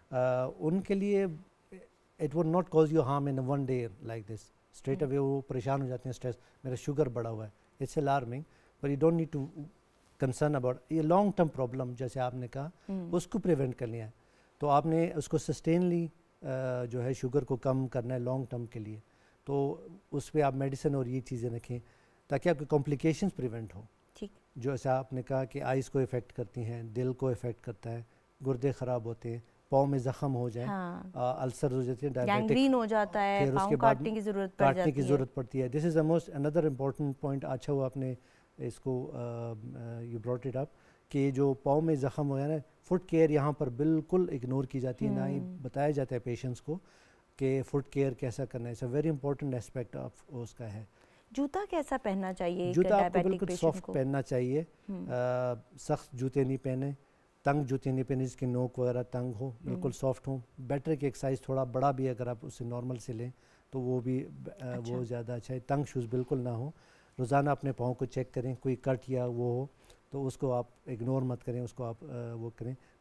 ان کے لیے it will not cause you harm in one day like this, straight away وہ پریشان ہو جاتے ہیں اسٹریس, میرا شوگر بڑھا ہوا ہے, it's alarming, but you don't need to concern about. یہ لانگ ٹرم پرابلم جیسے آپ نے کہا اس کو پریونٹ کرنی ہے, تو آپ نے اس کو سسٹینلی جو ہے شوگر کو کم کرنا ہے لانگ ٹرم کے لیے. تو اس پہ آپ میڈیسن اور یہ چیزیں رکھیں تاکہ آپ کی کمپلیکیشنز پریونٹ ہوں. ٹھیک. جو ایسا آپ نے کہا کہ آئز کو افیکٹ کرتی ہیں, دل کو افیکٹ کرتا ہے, گردے خراب ہوتے ہیں, پاؤں میں زخم ہو جائیں, السر ہو جاتے ہیں, گینگرین ہو جاتا ہے, پاؤں کاٹنے کی ضرورت پڑ جاتی ہے, کاٹنے کی ضرورت پڑتی ہے. This is the most another important point. اچھا ہوا آپ نے اس کو یو براٹ اٹ اپ کہ جو پاؤں میں زخم ہو گیا نا, فٹ کیئر یہاں پر بالکل اگنور کی جاتی ہے, نہ ہی بتایا جاتا ہے پیشنٹس کو کہ فٹ کیئر کیسا کرنا ہے. It's a very important aspect of اس کا ہے. جوتا کیسا پہننا چاہیے؟ جوتا آپ کو بالکل سافٹ پہننا چاہیے, سخت جوتے نہیں پہنے, تنگ جوتے نہیں پہنے جس کی نوک وغیرہ تنگ ہو, بالکل سافٹ ہوں. بیٹر کہ ایک سائز تھوڑا بڑا بھی اگر آپ اسے نارمل سے لیں تو وہ بھی وہ زیادہ اچھا ہے. تنگ شوز بالکل نہ ہو. روزانہ اپنے پاؤں کو چیک کریں, کوئی کٹ یا وہ ہو تو اس کو آپ اگنور مت کریں, اس کو آپ وہ کریں.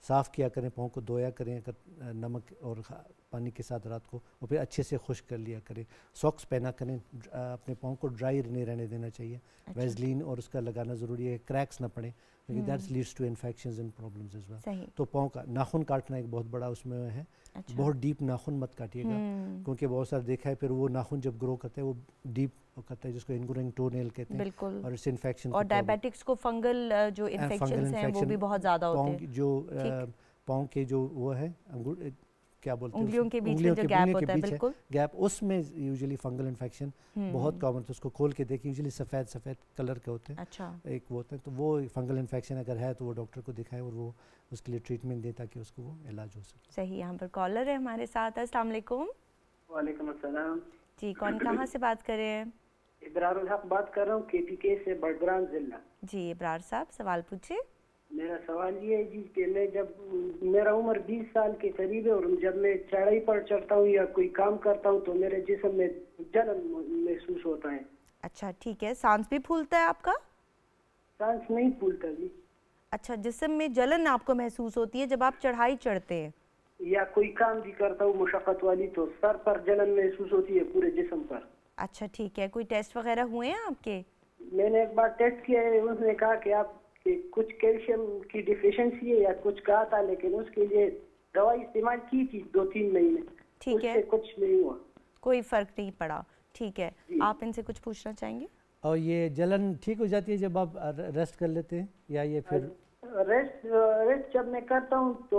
صاف کیا کریں، پاؤں کو دھویا کریں اگر نمک اور پانی کے ساتھ رات کو، اور پھر اچھے سے خشک کر لیا کریں. ساکس پہنا کریں، اپنے پاؤں کو ڈرائی نہیں رہنے دینا چاہیے. ویزلین اور اس کا لگانا ضروری ہے، کریکس نہ پڑیں کیونکہ that's leads to infections and problems as well. تو پاؤں کا ناخن کاٹنا ایک بہت بڑا اس میں ہے. بہت ڈیپ ناخن مت کاٹیے گا کیونکہ بہت سارا دیکھا ہے پھر وہ ناخن جب گرو کرتا ہے وہ ڈیپ کرتا ہے جس کو انگرنگ ٹو نیل کہتے ہیں. اور اس انفیکشن اور ڈائبیٹکس کو فنگل جو انفیکشنز ہیں وہ بھی بہت زیادہ ہوتے ہیں. جو پاؤں کے جو وہ ہے کیا بولتے ہیں انگلیوں کے بیچ میں جو گیپ ہوتا ہے، بالکل گیپ، اس میں یوزلی فنگل انفیکشن بہت کامن ہے. اس کو کھول کے دیکھیں، یوزلی سفید سفید کلر کے ہوتے ہیں. اچھا ایک وہ ہوتا ہے، تو وہ فنگل انفیکشن اگر ہے تو وہ ڈاکٹر کو دکھائے اور وہ اس کے لیے ٹریٹمنٹ دے تاکہ اس کو وہ علاج ہو سکے. صحیح. یہاں پر کالر ہے ہمارے ساتھ. السلام علیکم. وعلیکم السلام. جی کون کہاں سے بات کر رہے ہیں؟ ابرار الحق بات کر رہا ہوں کے پی کے سے، بڑگرام ضلع. جی ابرار صاحب سوال پوچھے. میرا سوال یہ ہے جی کہ میں جب میرا عمر بیس سال کے قریب ہے اور جب میں چڑھائی پر چڑھتا ہوں یا کوئی کام کرتا ہوں تو میرے جسم میں جلن محسوس ہوتا ہے. اچھا ٹھیک ہے. سانس بھی پھولتا ہے آپ کا؟ سانس نہیں پھولتا جی. اچھا، جسم میں جلن آپ کو محسوس ہوتی ہے جب آپ چڑھائی چڑھتے ہیں یا کوئی کام بھی کرتا ہوں مشقت والی تو سر پر جلن محسوس ہوتی ہے پورے جسم پر. اچھا ٹھیک ہے. کوئی ٹیسٹ وغیرہ ہوئے ہیں آپ کے؟ میں نے ایک بار ٹیسٹ کیا ہے، انہوں نے کہا کہ آپ کہ کچھ کیلشیم کی ڈیفیشنسی ہے یا کچھ کہا تھا، لیکن اس کے لیے دوائی استعمال کی تھی دو تین مہینے. ٹھیک ہے. کچھ نہیں ہوا، کوئی فرق نہیں پڑا. ٹھیک ہے. آپ ان سے کچھ پوچھنا چاہیں گے؟ اور یہ جلن ٹھیک ہو جاتی ہے جب آپ ریسٹ کر لیتے ہیں یا یہ پھر ریسٹ ریسٹ جب میں کرتا ہوں تو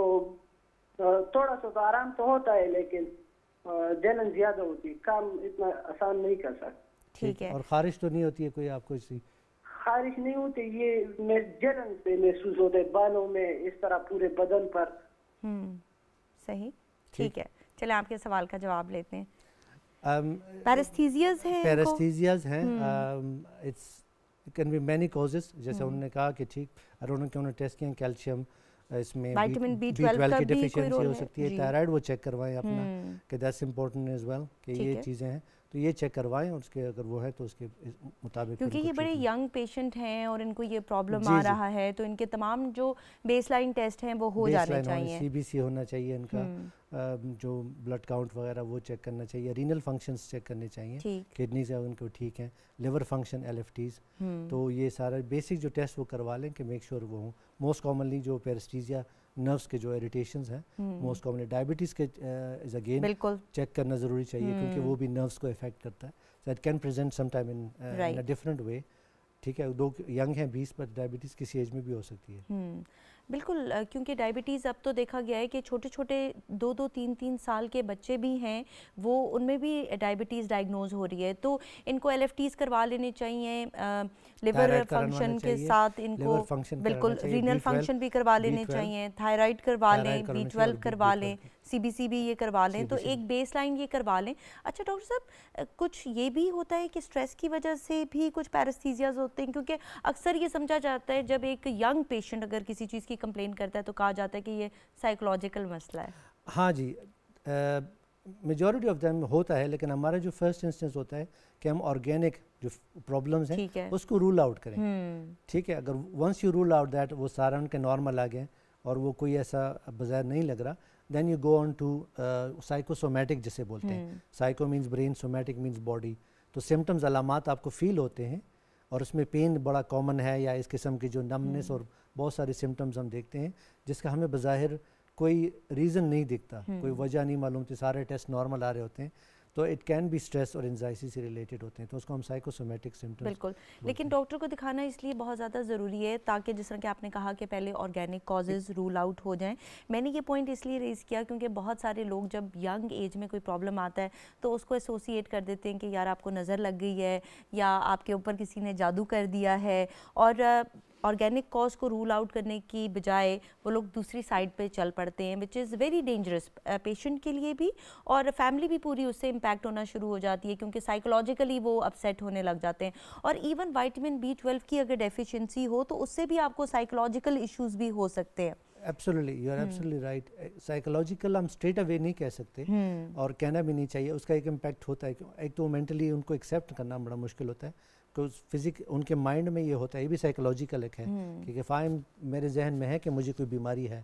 تھوڑا سا تو آرام تو ہوتا ہے لیکن جلن زیادہ ہوتی ہے، کام اتنا آسان نہیں کر سکتا. ٹھیک ہے. اور خارش تو نہیں ہوتی ہے کوئی آپ کو؟ اسی خارش نہیں ہوتی، یہ میں جلن پہ محسوس ہوتا ہے بالوں میں، اس طرح پورے بدن پر. ہم صحیح. ٹھیک ہے. چلیں آپ کے سوال کا جواب لیتے ہیں. پیرستھیزیاز ہیں پیرستھیزیاز ہیں it's can be many causes. جیسے انہوں نے کہا کہ ٹھیک انہوں نے کہ انہوں نے ٹیسٹ کیا کیلشیم، اس میں وائٹامن بی ٹویلو کی ڈیفیشنسی ہو سکتی ہے. تھائرائیڈ وہ چیک کروائیں اپنا کہ دیٹس امپورٹنٹ ایز ویل کہ یہ چیزیں ہیں تو یہ چیک کروائیں اور اس کے اگر وہ ہے تو اس کے مطابق، کیونکہ یہ بڑے ینگ پیشنٹ ہیں اور ان کو یہ پرابلم آ رہا ہے تو ان کے تمام جو بیس لائن ٹیسٹ ہیں وہ ہو جانے چاہیے. سی بی سی ہونا چاہیے ان کا، جو بلڈ کاؤنٹ وغیرہ وہ چیک کرنا چاہیے. رینل فنکشنز چیک کرنے چاہیے، کڈنیز ان کو ٹھیک ہیں، liver function L F Ts. تو یہ سارا بیسک جو ٹیسٹ وہ کروا لیں کہ میک شیور وہ ہوں. موسٹ کامنلی جو پیرسٹیزیا نروس کے جو ایریٹیشنز ہیں موسٹ کامنلی ڈائبٹیز کے از اگین چیک کرنا ضروری چاہیے کیونکہ وہ بھی نروس کو افیکٹ کرتا ہے. So it can present some time in a different way. ٹھیک ہے. دو ینگ ہیں بیس پر ڈائبٹیز کسی ایج میں بھی ہو سکتی ہے. بالکل، کیونکہ ڈائبٹیز اب تو دیکھا گیا ہے کہ چھوٹے چھوٹے دو دو تین تین سال کے بچے بھی ہیں وہ ان میں بھی ڈائبٹیز ڈائگنوز ہو رہی ہے تو ان کو ایل ایف ٹیز کروا لینے چاہیے. لیور فنکشن کے ساتھ ان کو بالکل رینل فنکشن بھی کروا لینے چاہیے، تھائرائیڈ کروا لیں، بی ٹویلو کروا لیں، سی بی سی بھی یہ کروا لیں تو ایک بیس لائن یہ کروا لیں. اچھا ڈاکٹر صاحب کچھ یہ بھی ہوتا ہے کہ اسٹریس کی وجہ سے بھی کچھ پیرستھیزیاز ہوتے ہیں؟ کیونکہ اکثر یہ سمجھا جاتا ہے جب ایک ینگ پیشنٹ اگر کسی چیز کی کمپلین کرتا ہے تو کہا جاتا ہے کہ یہ سائیکولوجیکل مسئلہ ہے. ہاں جی، میجورٹی آف دیم ہوتا ہے، لیکن ہمارا جو فرسٹ انسٹنس ہوتا ہے کہ ہم آرگینک جو پرابلمز ہیں اس کو رول آؤٹ کریں. ٹھیک ہے. اگر once you rule out that وہ سارا ان کے نارمل آ گئے اور وہ کوئی ایسا بظاہر نہیں لگ رہا، then you go on to psychosomatic جسے بولتے ہیں. Psycho means brain, somatic means body. تو سمٹمز علامات آپ کو فیل ہوتے ہیں اور اس میں پین بڑا کامن ہے یا اس قسم کی جو نمنس اور بہت سارے سمٹمز ہم دیکھتے ہیں جس کا ہمیں بظاہر کوئی ریزن نہیں دکھتا، کوئی وجہ نہیں معلوم ہوتی، سارے ٹیسٹ نارمل آ رہے ہوتے ہیں تو اٹ کین بی اسٹریس اور انزائٹی سے ریلیٹڈ ہوتے ہیں تو اس کو ہم سائیکوسومیٹک سمٹمز. بالکل. لیکن ڈاکٹر کو دکھانا اس لیے بہت زیادہ ضروری ہے تاکہ جس طرح کہ آپ نے کہا کہ پہلے آرگینک کازز رول آؤٹ ہو جائیں. میں نے یہ پوائنٹ اس لیے ریز کیا کیونکہ بہت سارے لوگ جب ینگ ایج میں کوئی پرابلم آتا ہے تو اس کو ایسوسیٹ کر دیتے ہیں کہ یار آپ کو نظر لگ گئی ہے یا آپ کے اوپر کسی نے جادو کر دیا ہے، اور آرگینک کاز کو رول آؤٹ کرنے کی بجائے وہ لوگ دوسری سائڈ پہ چل پڑتے ہیں which is very dangerous patient کے لیے بھی اور فیملی بھی پوری اس سے امپیکٹ ہونا شروع ہو جاتی ہے کیونکہ سائیکولوجیکلی وہ اپسیٹ ہونے لگ جاتے ہیں. اور ایون وائٹامن بی ٹویلو کی اگر ڈیفیشنسی ہو تو اس سے بھی آپ کو سائیکولوجیکل ایشوز بھی ہو سکتے ہیں. Absolutely you are absolutely right. Psychological ہم اسٹریٹ اوے نہیں کہہ سکتے اور کہنا بھی نہیں چاہیے، اس کا ایک امپیکٹ ہوتا ہے. ایک تو مینٹلی ان کو ایکسیپٹ کرنا بڑا مشکل ہوتا ہے کہ فزک ان کے مائنڈ میں یہ ہوتا ہے، یہ بھی سائیکولوجیکل ایک ہے کہ فائم میرے ذہن میں ہے کہ مجھے کوئی بیماری ہے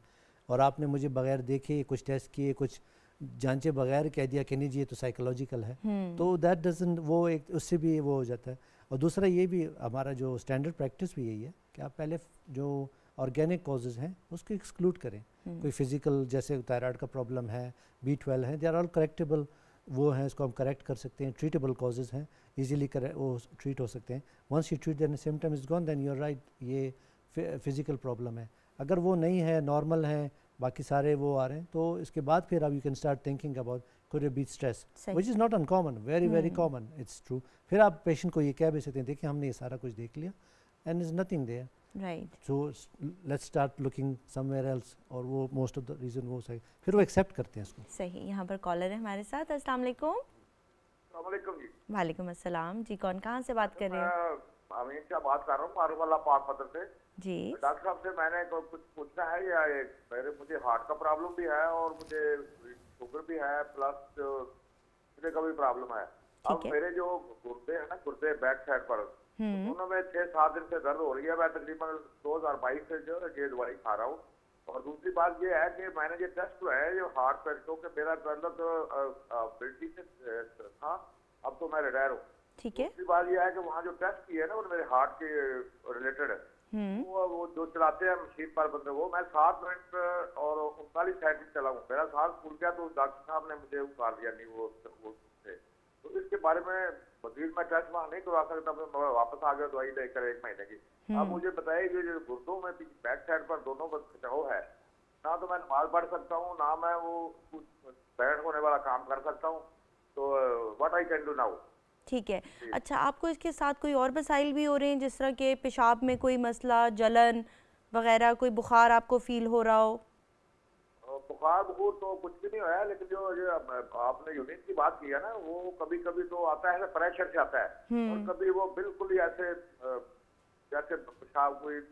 اور آپ نے مجھے بغیر دیکھے کچھ ٹیسٹ کیے کچھ جانچے بغیر کہہ دیا کہ نہیں جی یہ تو سائیکولوجیکل ہے, تو دیٹ ڈزنٹ, وہ ایک اس سے بھی وہ ہو جاتا ہے. اور دوسرا یہ بھی ہمارا جو اسٹینڈرڈ پریکٹس بھی یہی ہے کہ آپ پہلے جو آرگینک کازز ہیں اس کو ایکسکلوڈ کریں. کوئی فزیکل جیسے تھائرائڈ کا پرابلم ہے, بی ٹویلو ہے, دے آر آل کریکٹیبل, وہ ہیں اس کو ہم کریکٹ کر سکتے ہیں, ٹریٹیبل کازز ہیں, ایزیلی وہ ٹریٹ ہو سکتے ہیں. Once you treat then symptom is gone then you are right, یہ فزیکل پرابلم ہے. اگر وہ نہیں ہے, نارمل ہے, باقی سارے وہ آ رہے ہیں, تو اس کے بعد پھر اب you can start thinking about could it be stress, which is not uncommon, very very common, it's true. پھر آپ پیشنٹ کو یہ کہہ بھی سکتے ہیں دیکھیں ہم نے یہ سارا کچھ دیکھ لیا and there's nothing there, right, so let's start looking somewhere else, اور وہ most of the reason وہ صحیح پھر وہ ایکسیپٹ کرتے ہیں اس کو. صحیح. یہاں پر کالر ہے ہمارے ساتھ. السلام علیکم. السلام علیکم جی. وعلیکم السلام جی, کون کہاں سے بات کر رہے ہیں؟ امین سے بات کر رہا ہوں, معروف اللہ پاک مدر سے. جی ڈاکٹر صاحب سے میں نے کچھ پوچھنا ہے, یا میرے مجھے ہارٹ کا پرابلم بھی ہے اور مجھے شوگر بھی ہے, پلس مجھے کا بھی پرابلم ہے. اب میرے جو گردے ہیں نا, گردے بیک سائڈ پر, انہوں میں چھ سات دن سے درد ہو رہی ہے. میں تقریباً دو ہزار بائیس سے جو ہے یہ دوائی کھا رہا ہوں. اور دوسری بات یہ ہے کہ میں نے یہ ٹیسٹ جو ہے جو ہارٹ پہ, کیونکہ میرا مطلب ملٹری سے تھا, اب تو میں ریٹائر ہوں. ٹھیک ہے. دوسری بات یہ ہے کہ وہاں جو ٹیسٹ کی ہے نا وہ میرے ہارٹ کے ریلیٹڈ ہے, وہ جو چلاتے ہیں مشین پر بندے, وہ میں سات منٹ اور انتالیس سیکنڈ چلا ہوں. میرا سانس پھول گیا تو ڈاکٹر صاحب نے مجھے اتار دیا, نہیں وہ تھے. تو اس کے بارے میں مزید میں ٹیسٹ وہاں نہیں کروا سکتا, میں واپس آ گیا دوائی لے کر ایک مہینے کی. اب مجھے بتائیے کہ جو گردوں میں بیک سائڈ پر دونوں کھچاؤ ہے, نہ تو میں نماز پڑھ سکتا ہوں, نہ میں وہ بیٹھ ہونے والا کام کر سکتا ہوں. تو what I can do now. ٹھیک ہے. اچھا, آپ کو اس کے ساتھ کوئی اور مسائل بھی ہو رہے ہیں, جس طرح کہ پیشاب میں کوئی مسئلہ, جلن وغیرہ, کوئی بخار آپ کو فیل ہو رہا ہو؟ بخار بخور تو کچھ بھی نہیں ہوا, لیکن جو آپ نے یونین کی بات کی ہے نا, وہ کبھی کبھی تو آتا ہے پریشر سے آتا ہے, اور کبھی وہ بالکل ہی ایسے جیسے پیشاب کوئی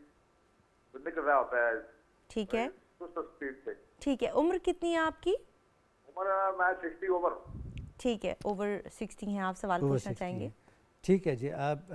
نکل رہا ہوتا ہے. ٹھیک ہے. اسپیڈ سے. ٹھیک ہے. عمر کتنی ہے آپ کی؟ عمر میں سکسٹی اوور ہوں. ٹھیک ہے, اوور سکسٹی ہیں آپ. سوال پوچھنا چاہیں گے؟ ٹھیک ہے جی. آپ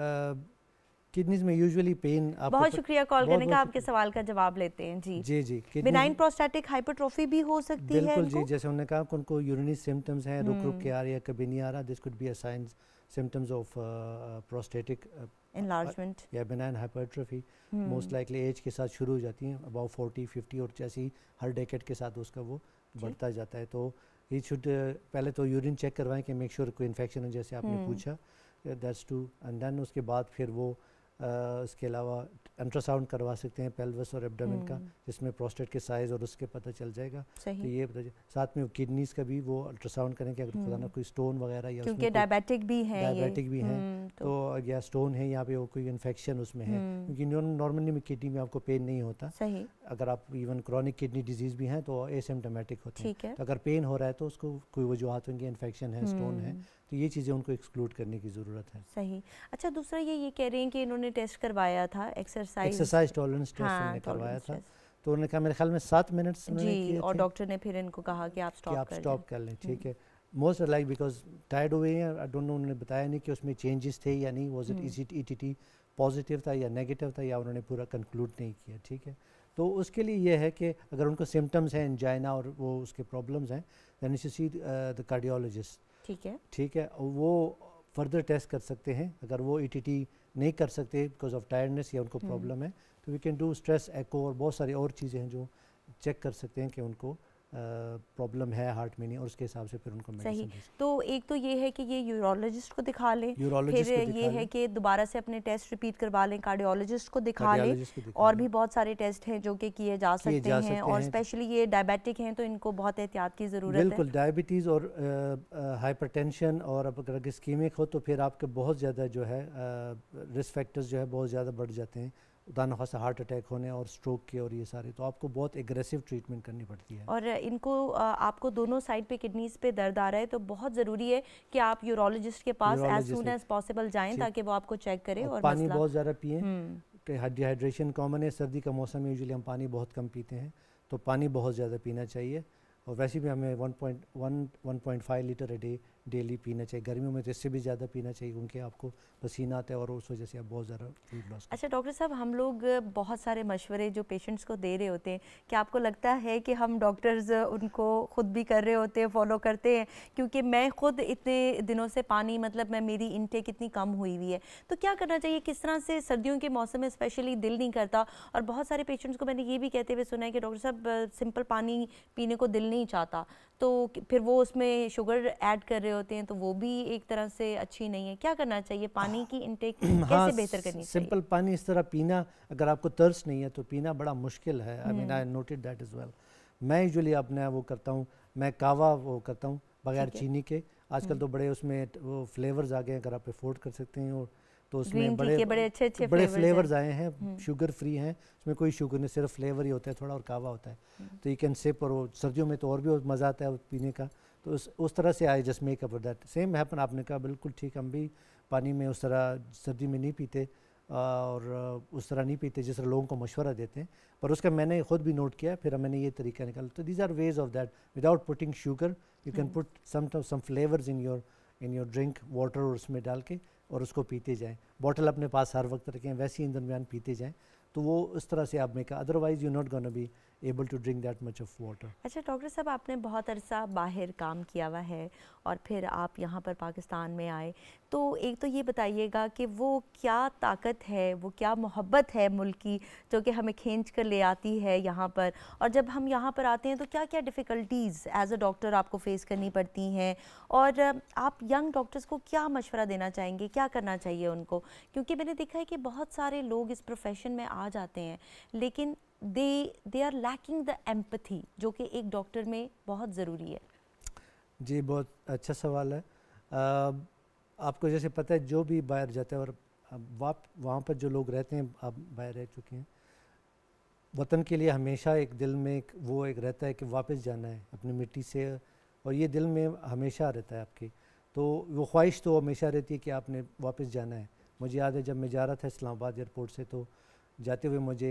کڈنیز میں یوزلی پین, بہت شکریہ کال کرنے کا, آپ کے سوال کا جواب لیتے ہیں. جی جی جی. بینائن پروسٹیٹک ہائپرٹروفی بھی ہو سکتی ہے. بالکل جی, جیسے انہوں نے کہا کہ ان کو یورینری سمٹمز ہیں, رک رک کے آ رہی ہے, کبھی نہیں آ رہا. This could be a signs symptoms of prostatic enlargement یا benign hypertrophy. Most likely age کے ساتھ شروع ہو جاتی ہیں, اباؤٹ فورٹی ففٹی, اور جیسے ہی ہر ڈیکیڈ کے ساتھ اس کا وہ بڑھتا جاتا ہے. تو ہی شوڈ پہلے تو یورین چیک کروائیں کہ میک شیور کوئی انفیکشن ہے, جیسے آپ نے پوچھا, دیٹس ٹو. اینڈ دین اس کے بعد پھر وہ اس کے علاوہ الٹرا ساؤنڈ کروا سکتے ہیں پیلوس اور ایبڈومن کا, جس میں پروسٹیٹ کے سائز اور اس کے پتہ چل جائے گا. تو یہ ساتھ میں کڈنیز کا بھی وہ الٹرا ساؤنڈ کریں کہ اگر خدا نہ کوئی اسٹون وغیرہ, یا کیونکہ ڈائبیٹک بھی ہیں ڈائبیٹک بھی ہیں تو یا اسٹون ہے, یہاں پہ وہ کوئی انفیکشن اس میں ہے, کیونکہ نارملی میں کڈنی میں آپ کو پین نہیں ہوتا. اگر آپ ایون کرونک کڈنی ڈیزیز بھی ہیں تو ایسمپٹومیٹک ہوتے ہیں. تو اگر پین ہو رہا ہے تو اس کو کوئی وجوہات ہوں گی, انفیکشن ہے, اسٹون ہے, تو یہ چیزیں ان کو ایکسکلوڈ کرنے کی ضرورت ہے. صحیح. اچھا, دوسرا یہ یہ کہہ رہے ہیں کہ انہوں نے ٹیسٹ کروایا تھا, ایکسرسائز ایکسرسائز ٹالرنس ٹیسٹ انہوں نے کروایا تھا, تو انہوں نے کہا میرے خیال میں سات منٹس میں جی, اور ڈاکٹر نے پھر ان کو کہا کہ آپ اسٹاپ کر لیں. ٹھیک ہے. موسٹ لائک بیکاز ٹائرڈ ہوئے ہیں, آئی ڈونٹ نو, انہوں نے بتایا نہیں کہ اس میں چینجز تھے یا نہیں, was it E T T positive تھا یا نیگیٹو تھا, یا انہوں نے پورا کنکلوڈ نہیں کیا. ٹھیک ہے. تو اس کے لیے یہ ہے کہ اگر ان کو سمٹمز ہیں انجائنا اور وہ اس کے پرابلمز ہیں, then you should see the cardiologist. ٹھیک ہے. ٹھیک ہے. وہ فردر ٹیسٹ کر سکتے ہیں. اگر وہ ای ٹی ٹی نہیں کر سکتے بیکاز آف ٹائرڈنس یا ان کو پرابلم ہے, تو we can do stress echo, اور بہت ساری اور چیزیں ہیں جو چیک کر سکتے ہیں کہ ان کو پرابلم ہے ہارٹ میں نہیں, اور اس کے حساب سے پھر ان کو میڈیسن. صحیح. تو ایک تو یہ ہے کہ یہ یورولوجسٹ کو دکھا لیں, پھر یہ ہے کہ دوبارہ سے اپنے ٹیسٹ ریپیٹ کروا لیں, کارڈیولوجسٹ کو دکھا لیں, اور بھی بہت سارے ٹیسٹ ہیں جو کہ کیے جا سکتے ہیں, اور اسپیشلی یہ ڈائبیٹک ہیں تو ان کو بہت احتیاط کی ضرورت ہے. بالکل. ڈائبٹیز اور ہائپر ٹینشن, اور اگر اسکیمک ہو تو پھر آپ کے بہت زیادہ جو ہے رسک فیکٹرز جو ہے بہت زیادہ بڑھ جاتے ہیں, دانوں خاصا ہارٹ اٹیک ہونے اور اسٹروک کے اور یہ سارے, تو آپ کو بہت ایگریسو ٹریٹمنٹ کرنی پڑتی ہے. اور ان کو آپ کو دونوں سائڈ پہ کڈنیز پہ درد آ رہا ہے تو بہت ضروری ہے کہ آپ یورولوجسٹ کے پاس ایز سون ایز پاسبل جائیں, تاکہ وہ آپ کو چیک کرے. اور پانی بہت زیادہ پئیں, کہ ڈی ہائیڈریشن کامن ہے, سردی کا موسم ہے, یوزلی ہم پانی بہت کم پیتے ہیں, تو پانی بہت زیادہ پینا چاہیے. اور ویسے بھی ہمیں one point one one point five litre a day daily پینا چاہیے. گرمیوں میں تو اس سے بھی زیادہ پینا چاہیے کیونکہ آپ کو پسینہ آتا ہے اور اس وجہ سے آپ بہت زیادہ فلوئڈ لاس. اچھا ڈاکٹر صاحب، ہم لوگ بہت سارے مشورے جو پیشنٹس کو دے رہے ہوتے ہیں، کہ آپ کو لگتا ہے کہ ہم ڈاکٹرز ان کو خود بھی کر رہے ہوتے ہیں، فالو کرتے ہیں؟ کیونکہ میں خود اتنے دنوں سے پانی مطلب میں میری انٹیک اتنی کم ہوئی ہوئی ہے، تو کیا کرنا چاہیے؟ کس طرح سے سردیوں کے موسم میں اسپیشلی دل نہیں کرتا، اور بہت سارے پیشنٹس کو میں نے یہ بھی کہتے ہوئے سنا ہے کہ ڈاکٹر صاحب سمپل پانی پینے کو دل نہیں چاہتا، تو پھر وہ اس میں شوگر ایڈ کر رہے ہوتے ہیں، تو وہ بھی ایک طرح سے اچھی نہیں ہے. کیا کرنا چاہیے؟ پانی کی انٹیک کیسے بہتر کرنی چاہیے؟ سمپل پانی اس طرح پینا، اگر آپ کو ترس نہیں ہے تو پینا بڑا مشکل ہے. I mean I noted that as well. میں یوزلی اپنا وہ کرتا ہوں، میں کہوا وہ کرتا ہوں بغیر چینی کے. آج کل تو بڑے اس میں وہ فلیورز آ گئے ہیں، اگر آپ افورڈ کر سکتے ہیں، اور تو اس میں بڑے بڑے اچھے اچھے بڑے فلیورز آئے ہیں، شوگر فری ہیں، اس میں کوئی شوگر نہیں، صرف فلیور ہی ہوتا ہے تھوڑا، اور کہوا ہوتا ہے. تو یو کین سپ، اور سردیوں میں تو اور بھی مزہ آتا ہے پینے کا. تو اس اس طرح سے I just make up for that. Same happen, آپ نے کہا بالکل ٹھیک، ہم بھی پانی میں اس طرح سردی میں نہیں پیتے، اور اس طرح نہیں پیتے جس طرح لوگوں کو مشورہ دیتے ہیں. پر اس کا میں نے خود بھی نوٹ کیا، پھر میں نے یہ طریقہ نکالا. تو these are ways of that without putting sugar. You can put some some flavours in your in your drink water, اور اس میں ڈال کے اور اس کو پیتے جائیں. باٹل اپنے پاس ہر وقت رکھیں، ویسے ہی ان درمیان پیتے جائیں. تو وہ اس طرح سے آپ میں کہا، otherwise you not gonna be able to drink that much of water. اچھا ڈاکٹر صاحب، آپ نے بہت عرصہ باہر کام کیا ہوا ہے اور پھر آپ یہاں پر پاکستان میں آئے، تو ایک تو یہ بتائیے گا کہ وہ کیا طاقت ہے، وہ کیا محبت ہے ملک کی جو کہ ہمیں کھینچ کر لے آتی ہے یہاں پر، اور جب ہم یہاں پر آتے ہیں تو کیا کیا ڈیفیکلٹیز ایز اے ڈاکٹر آپ کو فیس کرنی پڑتی ہیں، اور آپ ینگ ڈاکٹرز کو کیا مشورہ دینا چاہیں گے، کیا کرنا چاہیے ان کو؟ کیونکہ میں نے دیکھا ہے کہ بہت سارے لوگ اس پروفیشن میں آ جاتے ہیں، لیکن they they are lacking the empathy, جو کہ ایک ڈاکٹر میں بہت ضروری ہے. جی بہت اچھا سوال ہے. آپ کو جیسے پتہ ہے جو بھی باہر جاتا ہے، اور وہاں پر جو لوگ رہتے ہیں، آپ باہر رہ چکے ہیں، وطن کے لیے ہمیشہ ایک دل میں ایک وہ ایک رہتا ہے کہ واپس جانا ہے اپنی مٹی سے، اور یہ دل میں ہمیشہ رہتا ہے آپ کے. تو وہ خواہش تو ہمیشہ رہتی ہے کہ آپ نے واپس جانا ہے. مجھے یاد ہے جب میں جا رہا تھا اسلام آباد ایئرپورٹ سے، تو جاتے ہوئے مجھے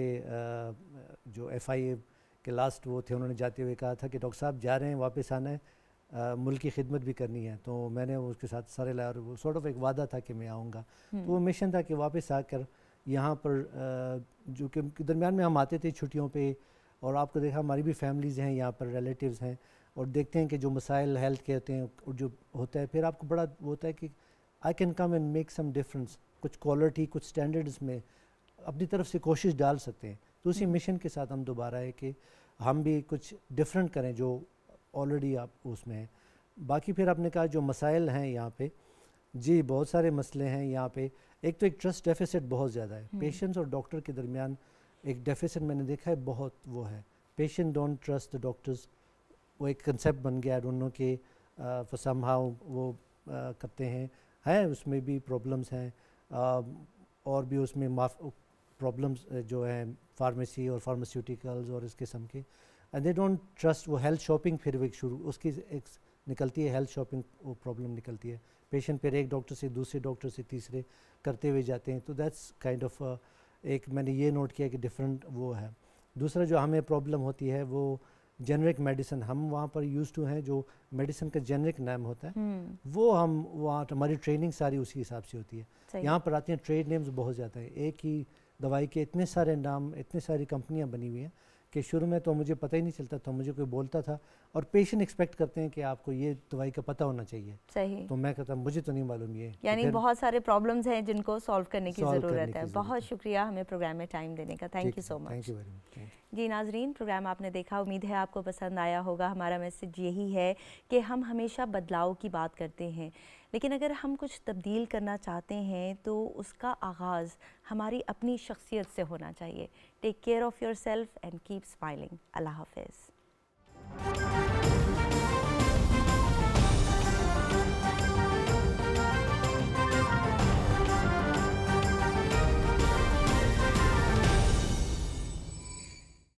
جو ایف آئی اے کے لاسٹ وہ تھے، انہوں نے جاتے ہوئے کہا تھا کہ ڈاکٹر صاحب جا رہے ہیں، واپس آنا ہے، ملک کی خدمت بھی کرنی ہے. تو میں نے اس کے ساتھ سارے لایا، اور وہ سارٹ آف ایک وعدہ تھا کہ میں آؤں گا. تو وہ مشن تھا کہ واپس آ کر یہاں پر جو کہ درمیان میں ہم آتے تھے چھٹیوں پہ، اور آپ کو دیکھا ہماری بھی فیملیز ہیں یہاں پر، ریلیٹیوز ہیں، اور دیکھتے ہیں کہ جو مسائل ہیلتھ کے ہوتے ہیں اور جو ہوتا ہے، پھر آپ کو بڑا ہوتا ہے کہ I can come and make some difference, کچھ کوالٹی کچھ اسٹینڈرڈس میں اپنی طرف سے کوشش ڈال سکتے ہیں. تو اسی مشن کے ساتھ ہم دوبارہ ہے کہ ہم بھی کچھ ڈفرینٹ کریں جو آلریڈی آپ اس میں ہیں. باقی پھر آپ نے کہا جو مسائل ہیں یہاں پہ، جی بہت سارے مسئلے ہیں یہاں پہ. ایک تو ایک ٹرسٹ ڈیفیسٹ بہت زیادہ ہے، پیشنٹس اور ڈاکٹر کے درمیان ایک ڈیفیسٹ میں نے دیکھا ہے بہت وہ ہے. Patient don't trust the doctors, وہ ایک کنسیپٹ بن گیا ہے انہوں کے سم ہاؤ وہ کرتے ہیں. ہیں اس میں بھی پرابلمس ہیں، اور بھی اس میں پرابلمس جو ہیں فارمیسی اور فارماسیوٹیکلز اور اس قسم کے. And they don't trust. وہ ہیلتھ شاپنگ پھر ایک شروع اس کی ایک نکلتی ہے، ہیلتھ شاپنگ وہ پرابلم نکلتی ہے. پیشنٹ پھر ایک ڈاکٹر سے دوسرے ڈاکٹر سے تیسرے کرتے ہوئے جاتے ہیں. تو دیٹس کائنڈ آف ایک میں نے یہ نوٹ کیا کہ ڈفرینٹ وہ ہے. دوسرا جو ہمیں پرابلم ہوتی ہے وہ جنرک میڈیسن، ہم وہاں پر یوز ٹو ہیں جو میڈیسن کا جنرک نام ہوتا ہے، وہ ہم وہاں ہماری ٹریننگ ساری اسی حساب سے ہوتی ہے. یہاں پر آتے ہیں ٹریڈ نیمز بہت زیادہ ہیں، ایک ہی دوائی کے اتنے سارے نام، اتنے ساری کمپنیاں بنی ہوئی ہیں کہ شروع میں تو مجھے پتہ ہی نہیں چلتا تھا. مجھے کوئی بولتا تھا، اور پیشنٹ ایکسپیکٹ کرتے ہیں کہ آپ کو یہ دوائی کا پتہ ہونا چاہیے. صحیح. تو میں کہتا ہوں مجھے تو نہیں معلوم یہ. یعنی بہت سارے پرابلمز ہیں جن کو سالو کرنے کی ضرورت ہے. بہت شکریہ ہمیں پروگرام میں ٹائم دینے کا. Thank you so much. Thank you very much. جی ناظرین، پروگرام آپ نے دیکھا، امید ہے آپ کو پسند آیا ہوگا. ہمارا میسج یہی ہے کہ ہم ہمیشہ بدلاؤ کی بات کرتے ہیں، لیکن اگر ہم کچھ تبدیل کرنا چاہتے ہیں تو اس کا آغاز ہماری اپنی شخصیت سے ہونا چاہیے. Take care of yourself and keep smiling. اللہ حافظ.